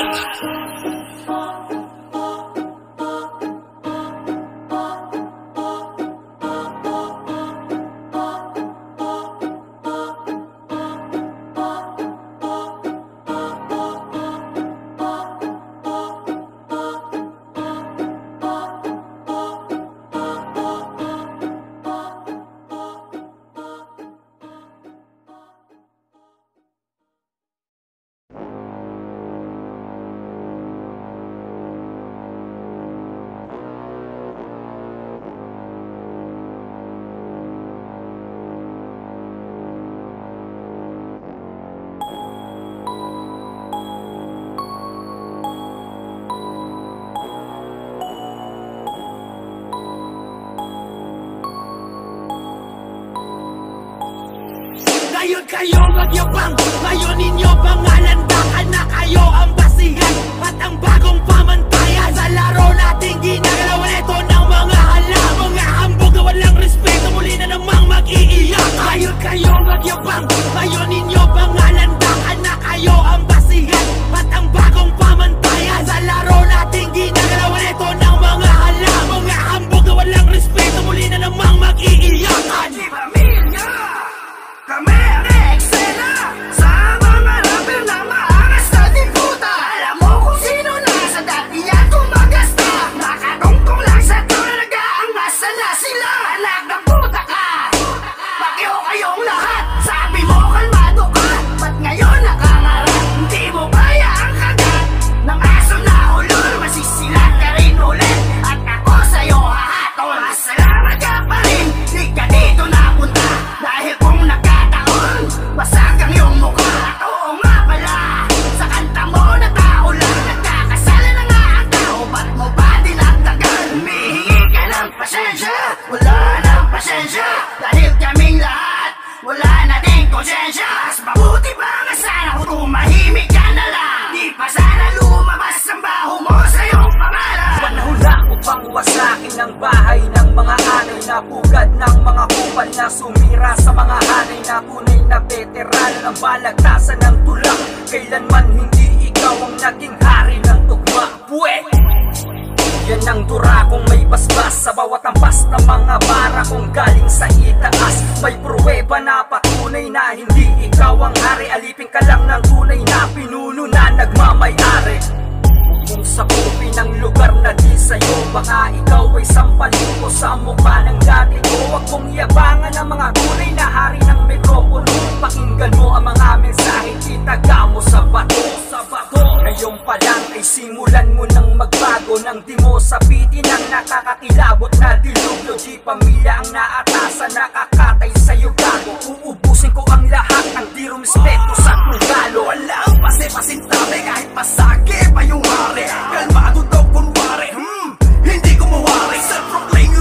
Ngayon kayo magyabang, ngayon ninyo pangalandakan na kayo ang basihan at ang bagong pamantayan. Sa laro nating ginagalawan ito ng mga hala, mga hambog na walang respeto, muli na namang mag-iiyak. Ngayon kayo magyabang, ngayon ninyo pangalandakan na kayo ang basihan at ang bagong pamantayan. Sa laro nating ginagalawan ito ng mga hala, mga hambog na walang respeto, muli na namang mag-iiyak. Di pamilya, kami ang eksena sa mga rapper na maangas na din puta. Alam mo kung sino nasa dati yan tumagasta. Nakatungtong lang sa trono, nag-aangas na sila. Anak ng puta ka, bagyo kayong lahat. Sabi mo kalmado ka, ba't ngayon nakangarap? Hindi mo kaya ang kagat ng aso na ulol. Masisilat ka rin ulit at ako sa'yo hahatol. Masalamat ka pa rin, di ka dito napunta. Dahil kung nagkataon, basag ang iyong mukha. At oo nga pala, sa kanta mo na tao lang, nagkakasala na nga ang tao. Ba't mo ba dinagdagan? Humihingi ka ng pasensya, wala ng pasensya. Dahil kaming lahat, wala na din konsensya. Mas mabuti ba nga sana kung tumahimik ka na lang? Di pa sana lumabas ang baho mo sa iyong pangalan. Panahon na upang wasakin ang bahay ng mga anay na pugad ng mga kupal na sumira sa mga hanay na tunay na veterano ng balagtasan ng tulak. Kailanman hindi ikaw ang naging hari ng tugma. Puwet! Yan ang dura kung may basbas sa bawat ampas ng mga bara kung galing sa itaas. May pruweba na patunay na hindi ikaw ang hari. Alipin ka lang ng tunay na pinuno na nagmamayari. Kung sakupin ang lugar na di sa'yo, baka ikaw ay sampalin ko sa mukha ng dati ko. Huwag mong yabangan ang mga tunay na hari ng mikropono. Pakinggan mo ang mga mensahe, itaga mo sa bato. Ngayon pa lang ay simulan mo nang magbago. Nang di mo sabitin ang nakakakilabot na dilubyo. Di pamilya ang naatasan, nakakatay sa'yo gago. Uubusin ko ang lahat ng di rumispeto sa tunggalo. Walang pasi-pasintabi kahit pasake pa yung hari. Kalmado daw kunwari, hindi ko mawari. Self-proclaim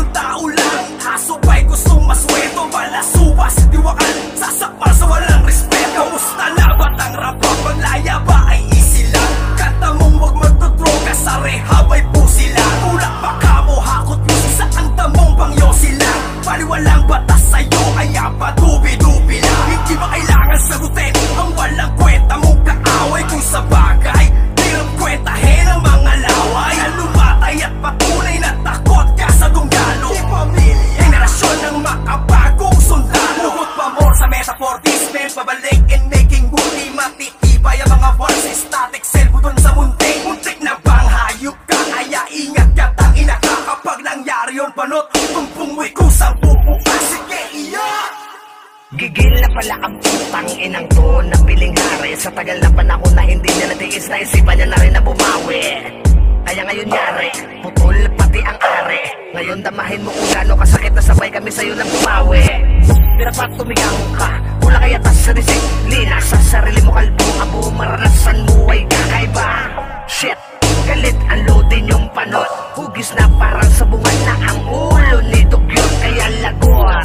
ng panot Tumpungwi ko sa buo pa, sige iyo. Gigil na pala ang putang inang to na piling hari. Sa tagal na panahon na hindi niya natiis, na isipan niya na rin na bumawi. Kaya ngayon yari, putol pati ang ari. Ngayon damahin mo kung gaano kasakit na sabay kami sa'yo ng bumawi. Pinapat tumigang ka, wala kaya tas sa disiplina. Sa sarili mo kalbo, abo maranasan mo ay kakaiba. Shit, galit ang loadin yung panot. Hugis na parang sabungan na ang ulo ni Dugyot. Kaya lagot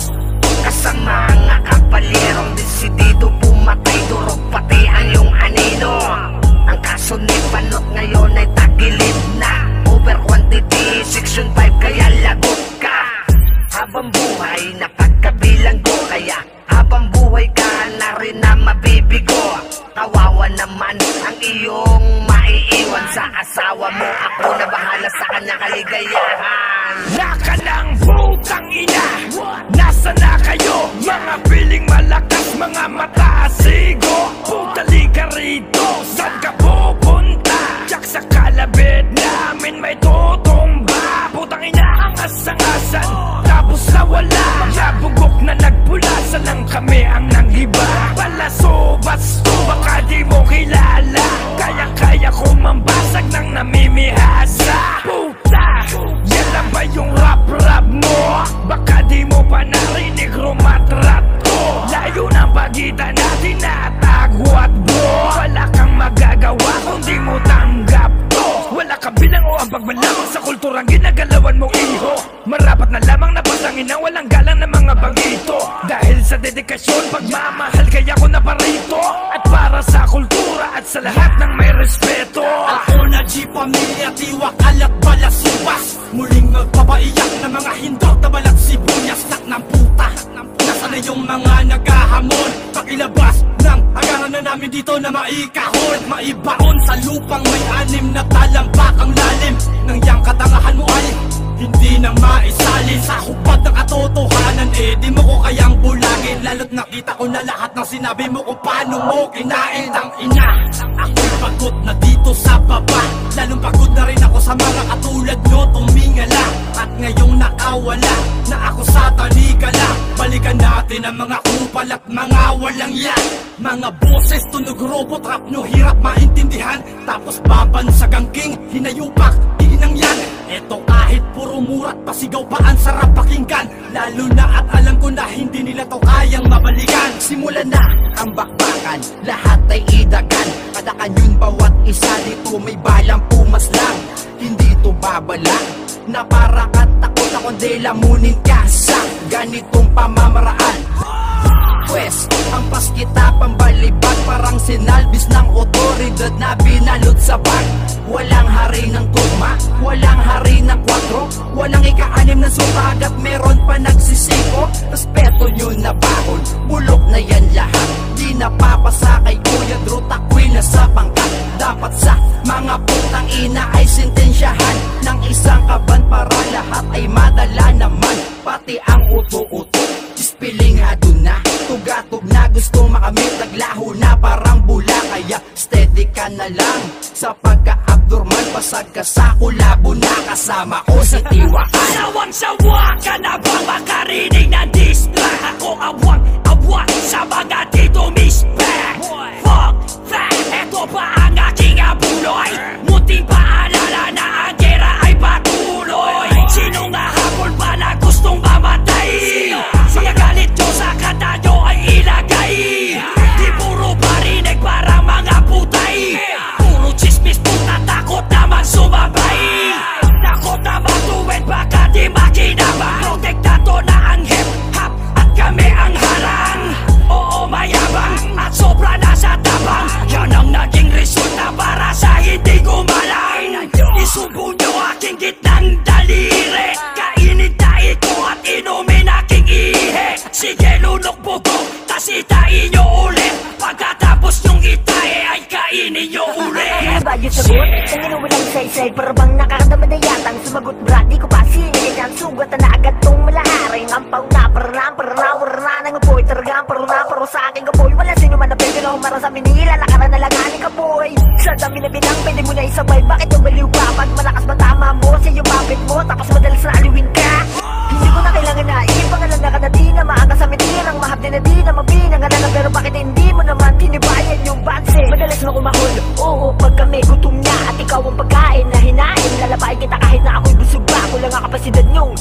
kasama mga kapalierong desidido pumatay, durog pati ang iyong anino. Ang kaso ni Panot ngayon ay tagilid na over quantity, section 5 kaya lagot ka. Habang buhay na pagkabilang ko, kaya habang buhay ka na rin na mabibigo. Kawawa naman ang iyong maiiwan sa asawa mo. Ako na bahala sa kanya kaligayahan. Naka ng putang ina, nasa na kayo? Mga piling malakas, mga mataasigo. Putali ka rito, saan ka pupunta? Tsak sa kalabit namin may tutumba. Putang ina ang asang-asan, tapos nawala. Nabugok na nagpulasa lang kami ang nanghiba. Palaso, basto, baka di mo kilala. Kaya-kaya ko mambasag ng namimihasa. Puta, yan lang ba yung rap-rap mo? Baka di mo pa narinig rumatrat ko. Layo ng pagitan natin na tagwat bro. Wala kang magagawa kung di mo tanggap to. Wala ka bilang o ang pagmalamang sa kulturang ginagalawan mo iho. Marapat na lamang na pasangin ang walang galang ng mga bagito. Dahil sa dedikasyon, pagmamahal kaya ko na parito. At para sa kultura at sa lahat ng may respeto. Ako na G pamilya, tiwak, alat, balasubas. Muling magpapaiyak na mga hindot na balat sibuyas. Nak ng puta, nasa na yung mga naghahamon. Pakilabas ng agaran na namin dito na maikahon. Maibaon sa lupang may anim na talampak ang lalim. Nang yang katangahan mo ay hindi na maisalin sa hubad ng katotohanan. Eh di mo ko kayang bulagin, lalo't nakita ko na lahat ng sinabi mo kung paano mo kinain ang ina. Ako'y pagod na dito sa baba, lalong pagod na rin ako sa mga katulad nyo tumingala. At ngayong nakawala na ako sa talikala, balikan natin ang mga kupal at mga walang yan. Mga boses, tunog robot, rap nyo hirap maintindihan. Tapos babansag ang king, hinayupak, inang yan. Eto kahit puro murat, pasigaw pa ang sarap pakinggan. Lalo na at alam ko na hindi nila to kayang mabalikan. Simulan na ang bakbakan, lahat ay idagan. Kadakan yun bawat isa dito may balang pumaslang. Hindi to babala na para katakot ako di lamunin ka sa ganitong pamamaraan. Pwes, ang paskita pambalibag, parang sinalbis ng otoridad na binalot sa bag. Walang hari ng tugma, walang hari ng kwatro, walang ika-anim na sumag at meron pa nagsisiko. Respeto nyo na bahon, bulok na yan lahat. Di napapasa kay Kuya Drew, tako'y nasa pangkat. Dapat sa mga putang ina ay sintensyahan ng isang kaban para lahat ay madala naman. Pati ang uto-uto, ispilingado na, tugatog na gusto makamit, naglaho na parang bula. Kaya steady ka na lang sa pagka-abnormal, pasag ka sa kulabo na kasama ko si Tiwakan. Sawang-sawa ka na ba makarinig ng distrack? Ako awang-awang sa mga dito misback. Fuck that, eto pa ang aking abuloy. Munting paalala na ang gera ay patuloy. Sino nga habol pa na gustong mamatay? Mga galit nyo sa kata nyo ay ilagay. Di puro parinig para mga putay. Puro chismis puta, takot naman sumabay. Takot naman tuwid baka di makinabang. Protektato na ang hip-hop at kami ang harang. Oo mayabang at sobra na sa tabang. Yan ang naging resulta para sa hindi gumalang. Isubo nyo aking gitnang daliri. Kainin tayo ko at inumin aking ihe. Sige lunok bugok, tas itain nyo ulit. Pagkatapos nyong itae ay kainin nyo ulit. Ano ba yung sagot? Tingin mo walang say-say, pero bang nakakadama na yatang sumagot bra. Di ko pa sinigay ang sugat na agad tong malaharing. Ang pau na parana nang upoy. Talagang pero sa aking kapoy. Wala sino man na pwede na humara sa minila. Lakaran na lang aning kapoy. Sa dami na binang pwede mo na isabay. Bakit yung baliw ka? Pag malakas ba tama mo? Siya yung mapit mo, tapos madalas na aliwin ka.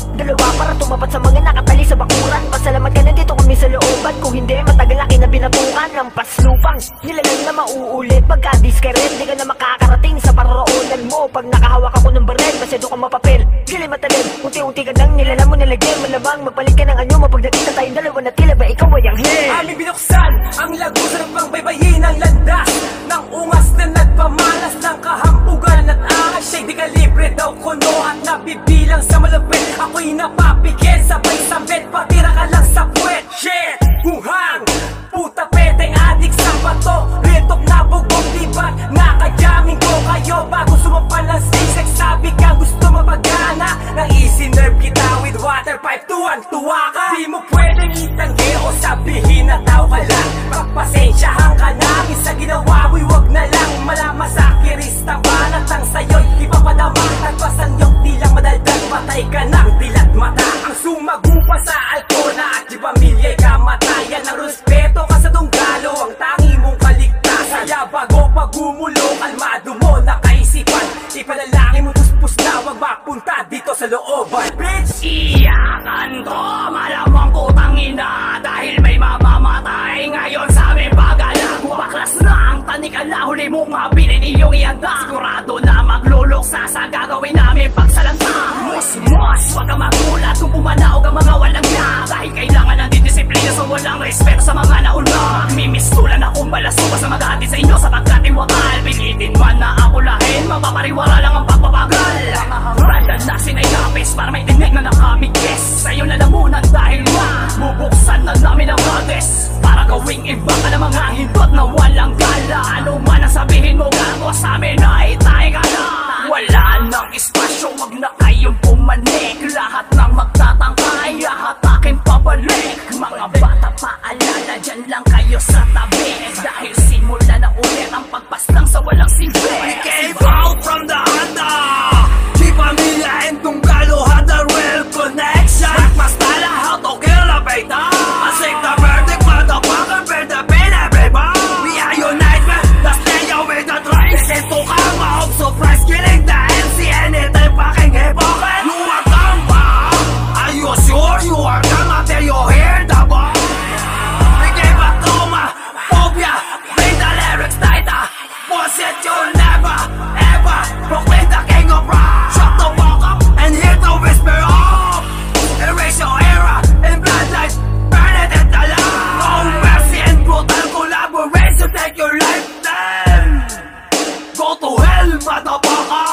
Dalawa para tumapat sa mga nakatali sa bakuran. Pasalamat ka na dito kami sa looban. Kung hindi, matagal na kinabinatukan ng paslupang nilalang na mauulit. Pagka-discret, di ka na makakarating sa paroonan mo. Pag nakahawak ako ng barel, masyado kang mapapel. Sila'y matalim, unti-unti ka nang nilalang mo nalagyan. Malamang magpalit ka ng anyo, mapagdating na tayong dalawa na tila ba ikaw ay anghel. Aming binuksan ang lagusan ng pangbaybayin ng landas ng ungas na nagpamalas ng kahampugan at angas. Siya'y di ka libre daw kuno at nabibilang sa malapit. Ako'y napapigil sabay sa bed, patira ka lang sa puwet. Shit! Buhang! Puta peteng adik sa bato, retok na bugong dibat. Nakajaming ko kayo bago sumapal ng sisig. Sabi ka gusto mapagana ng easy nerve kita with water pipe. Tuwan-tuwa ka, di mo pwedeng itanggi o sabihin na tao ka lang. Pagpasensyahan ka namin sa ginawa mo'y wag na lang. Malama sa kirista banat ang sayo'y ipapadama. Tagpasan yung tilang madaldal, patay ka ng dilat mata. Ang sumagupa sa alkona at di pamilya'y kamatayan ng respeto ka sa tunggalo, ang tangi mong kaligtasan. Kaya bago pagumulo, kalmado mo na kaisipan. Ipanalangin mo puspos na wag mapunta dito sa looban. Bitch! Iyakan ko, malamang putang ina, dahil may mamamatay ngayon sa aming pag-alag. Baklas na ang tanikala, huli mong mabilin iyong ihanda. Sigurado na magluluksa sa gagawin namin pagsalanta. Mos, wag ka magulat kung pumanaw ka mga walang na. Dahil kailangan ng disiplina sa walang respeto sa mga nauna. Mimistulan akong balasuba sa mag-ati sa inyo sapagkat iwakal. Pilitin man na ako lahin, mapapariwara lang ang pagpapagal. Randal na sinayapis para may tinig na nakamigis. Sa'yo na lamunan dahil na bubuksan na namin ang hades. Para gawing iba ka na mga hindot na walang gala. Ano man ang sabihin mo gago sa amin ay tayo ka na. Wala nang espasyo, wag na kayong pumanik. Lahat ng magtatangkay, hatakin pabalik. Mga bata paalala, dyan lang kayo sa tabi. Dahil simula na ulit ang pagpaslang sa walang silbi. We came out from the Honda. Di pamilya and tunggalo had a real connection. Magpastala how to kill a beta. I save the verdict, motherfucker, bear the pain everybody. We are united, man, let's stay away the train. Listen to karma, hope surprise, killing the MC anytime fucking hypocrite. You are dumb, are you sure you are dumb after you hear the bar? We gave a trauma, phobia, made the lyrics tighter. Was it you'll never, ever proclaim the king of rock? Shut the fuck up and hear the whisper of erase your era and bloodlines, burn it in the light. No mercy and brutal collaboration, take your life then go to hell, motherfucker.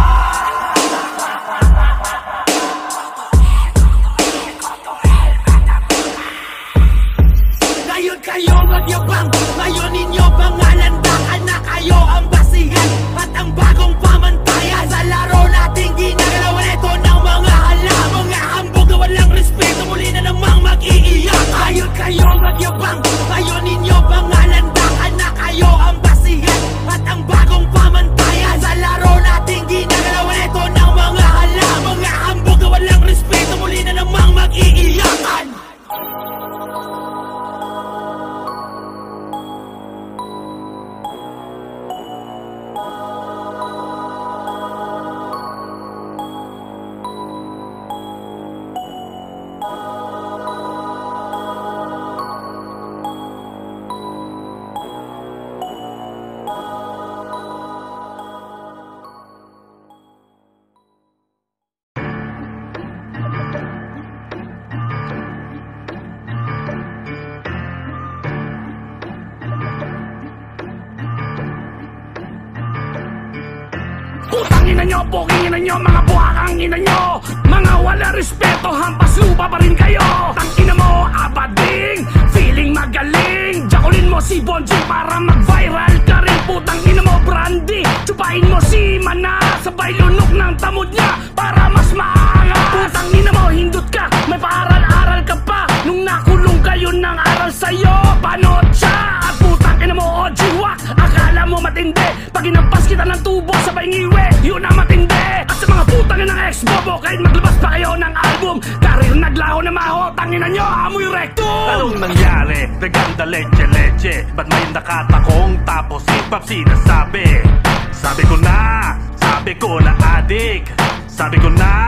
Ngayon kayo magyabang, ngayon ninyo pangalandakan na kayo ang basihan at ang bagong pamantayan sa laro nating ginagalawan ito ng mga hala. Mga hambog na walang respeto, muli na namang mag-iiyak. Ngayon kayo magyabang, ngayon ninyo pangalandakan na kayo ang basihan at ang bagong pamantayan sa laro nating ginagalawan ito ng mga hala. Mga hambog na walang respeto, muli na namang mag-iiyakan. Putang ina nyo, pokingin na nyo, mga buhakang ina nyo. Mga wala respeto, hampas lupa pa rin kayo. Tangina mo, abading, feeling magaling. Jakulin mo si Bonji para mag-viral ka rin. Putang ina mo, Brandy, tsupain mo si Mana. Sabay lunok ng tamod niya para mas maangas. Putang ina mo, hindot ka, may paaral-aral ka pa. Nung nakulong kayo ng aral sa'yo, panot siya. At putang ina mo, ojiwak, akala mo matindi. Pag inampas kita ng tubo, sabay ngiwe, yun ang matindi. At sa mga putang ina ng ex-bobo, kahit maglabas pa kayo ng album, karir naglaho na maho, tangina nyo, amoy rectum. Anong nangyari? Reganda leche-leche, ba't may nakatakong tapos hip-hop sinasabi? Sabi ko na adik. Sabi ko na,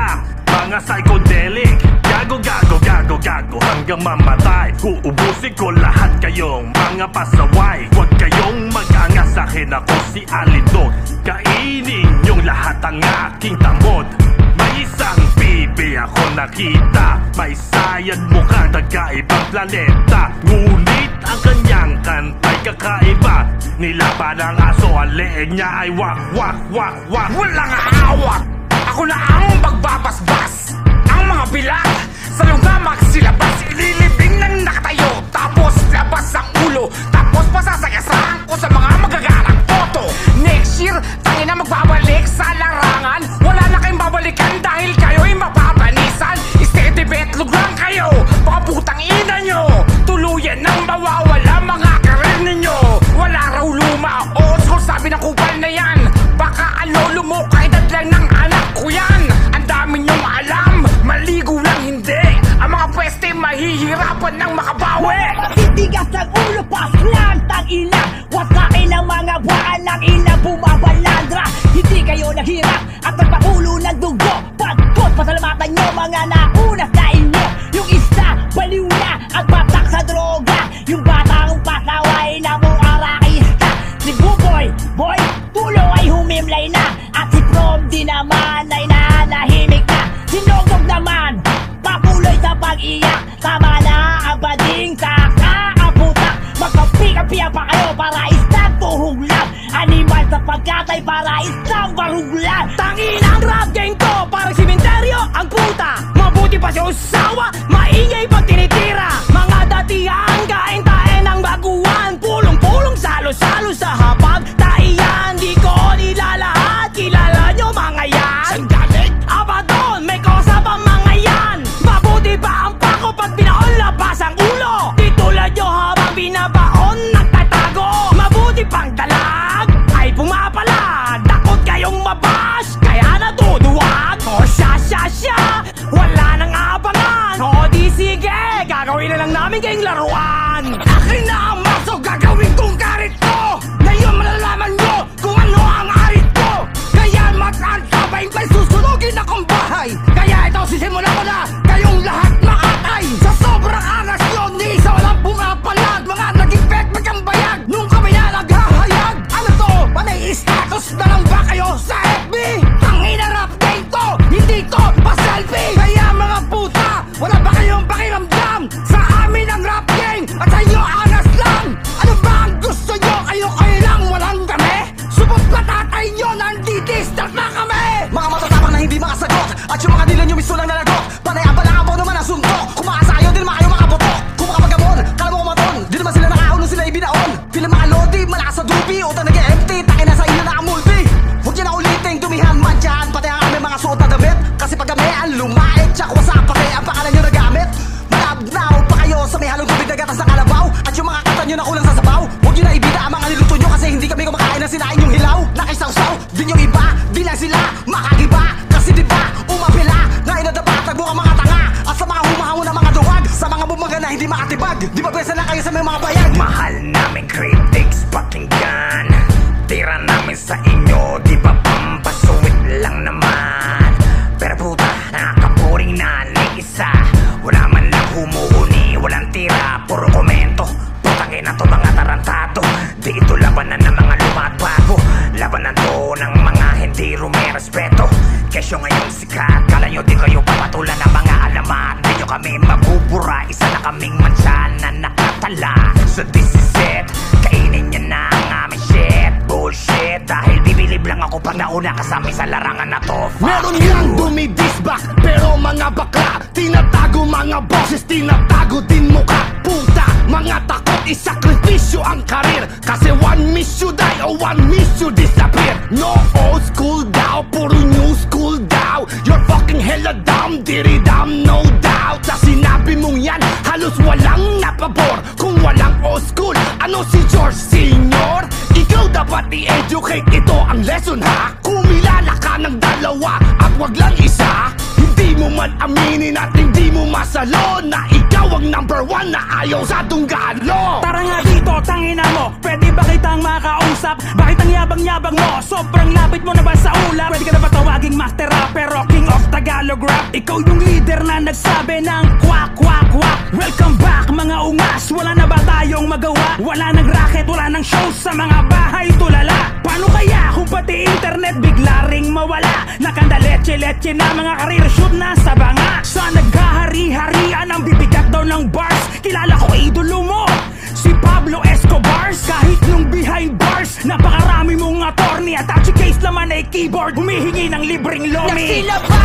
mga psychedelic. Gago, gago, gago, gago hanggang mamatay. Uubusin ko lahat kayong mga pasaway. Huwag kayong mag-angas sa'kin, ako si Alindog. Kainin yung lahat ang aking tamod. May isang bibi ako nakita, may sayad mukhang nagkaibang planeta. Ngunit ang kanyang kantay kakaiba. Nilaban ng aso, ang leeg niya ay wak, wak, wak, wak. Walang aawat, ako na ang magbabasbas. Ang mga bilang sa lugamak silabas, ililibing ng nakatayo. Tapos labas ang ulo, tapos pasasagasahan ko sa mga magagarang photo. Next year, tangina magbabalik sa larangan. Wala na kayong babalikan dahil kayo'y mapapanisan. Steady betlog lang kayo, mga putang ina nyo. Tuluyan nang mawawala mga karir ninyo. Wala raw luma o school, sabi ng kupal na yan. Baka alolo mo kay dadlang ng anak ko yan. Ang dami nyong alam, maligo lang hindi. Ang mga pweste mahihirapan ng makabawi. Titigas ng ulo, pas lang, tang-ina. Wasakin ng mga buwan ng ina, bumabalandra. Hindi kayo naghirap at nagpakulo ng dugo. Pagkot, pasalamatan nyo mga nauna sa inyo. Yung isa, baliw na at batak sa droga. Yung batang pasaway na mong arakista. Si Buboy, boy, tulo ay humimlay na. At si Prom di naman ay nanahimik na. Si Nogog naman, papuloy sa pag-iyak. Tama na ang bading sa kaaputak. Magkapi-kapiya pa kayo para isang tuhog lang. Animal sa pagkatay para isang barug lang. Tangin ang rap game to, parang simenteryo ang puta. Mabuti pa si usawa, maingay pag tinitira. Mga datihan, kain-tae ng baguhan. Pulong-pulong, salo-salo sa hapag. Taiyan, di ko nilalahat. Kilala nyo mga yan? Sandalik, abadon, may kosa pa mga yan. Mabuti ba ang pako pag binaon labas ang ulo? Titulad nyo habang binabaon nagtatago. Mabuti pang dalag ay pumapalag. Takot kayong mabash kaya natuduwag. O sya, wala nang abangan. O di sige, gagawin na lang namin kayong laruan. Akin na ang maso, gagawin kong karit ko. Ngayon malalaman nyo kung ano ang arit ko. Kaya mag-antabay may susunugin akong bahay. Kaya ito sisimulan ko na kayong lahat makatay. Sa sobrang angas nyo, ni isa walang pumapalag. Mga naging pekpek ang bayag nung kami na naghahayag. Ano to? Panay status na lang ba kayo sa FB? Tangina rap game to, hindi to pa-selfie. Kaya mga puta, wala ba kayong pakiramdam? Sa amin ang rap game at sa inyo angas lang. Ano ba ang gusto nyo? Kayo lang walang kami? Subot pa tatay nyo, nandidistart na kami. Mga matatapang na hindi makasagot at yung mga nila nyo misto lang nalagot. Panay ang balakabaw naman ang suntok. Kumakasayo din mga kayo makabotok. Kung makapagamon, kala mo kumaton. Di naman sila nakauno, sila ibinaon. Pila mga lodi, malakas sa dubi. Utang nag-empty, takin na sa inyo na ang multi. Huwag nyo na ulitin, dumihan, mantyahan. Pati ang aming mga suot na damit. Kasi pag kami ang lumait, tsak wasak pati ang pangalan nyo nagamit. Malabnaw pa kayo sa may halong tubig na gatas ng kalabaw. At yung mga kata nyo na kulang sa sabaw. Huwag nyo na ibida ang mga niluto nyo kasi hindi kami kumakain na sinain yung hilaw. Nakisawsaw, din yung iba, di lang sila makagiba. Kasi diba, umapila na inadapat, nagbuka mga tanga. At sa mga humahango na mga duwag, sa mga bumaga na hindi makatibag. Di ba pwesa na kayo sa may mga bayag? Mahal namin critics, pakinggan. Tira namin sa inyo, di ba pampasuwit lang naman. Pero puta, nakakapuring na isa. Wala man lang humuhuni, walang tira, puro komento. Putangin na to mga tarantado. Di ito labanan ng mga lumabago. Labanan to ng mga hindi rumirespeto. Kesyo ngayong sikat, kala nyo di kayo papatulan ng mga alamat. Di nyo kami mabubura, isa na kaming mansa na nakatala. So this is it, kainin nyo na ang aming shit. Bullshit, dahil bibilib lang ako pag nauna kasama sa larangan na to. Meron lang dumidisbak, pero mga bakla. Tinatago mga boses, tinatago din mukha. Puta, mga takot, isakripisyo ang karir. Kasi one miss you die or one miss you disappear. No old school daw, puro new school daw. You're fucking hella dumb, diri-dam, no doubt. Sa sinabi mong yan, halos walang napabor. Kung walang old school, ano si George Senior? Ikaw dapat i-educate, ito ang lesson ha. Kumilala ka ng dalawa at wag lang isa. Hindi mo man aminin at hindi mo sumasalo na ikaw ang number one na ayaw sa tunggalo. Tara nga dito, tangina mo, pwede ba kitang makausap? Bakit ang yabang-yabang mo? Sobrang lapit mo na ba sa ulap? Pwede ka na ba tawaging master rapper o king of Tagalog rap? Ikaw yung leader na nagsabi ng kwak kwak kwak. Welcome back mga ungas, wala na ba tayong magawa? Wala nang racket, wala nang shows sa mga bahay tulala. Paano kaya kung pati internet bigla ring mawala? Nakanda leche-leche na mga career shoot na sa banga. Sa naghahari-harian ang bibigat daw ng bars. Kilala ko idolo mo, si Pablo Escobar. Kahit nung behind bars, napakarami mong attorney. Attache case naman ay keyboard, humihingi ng libreng lomi. Nagsila pa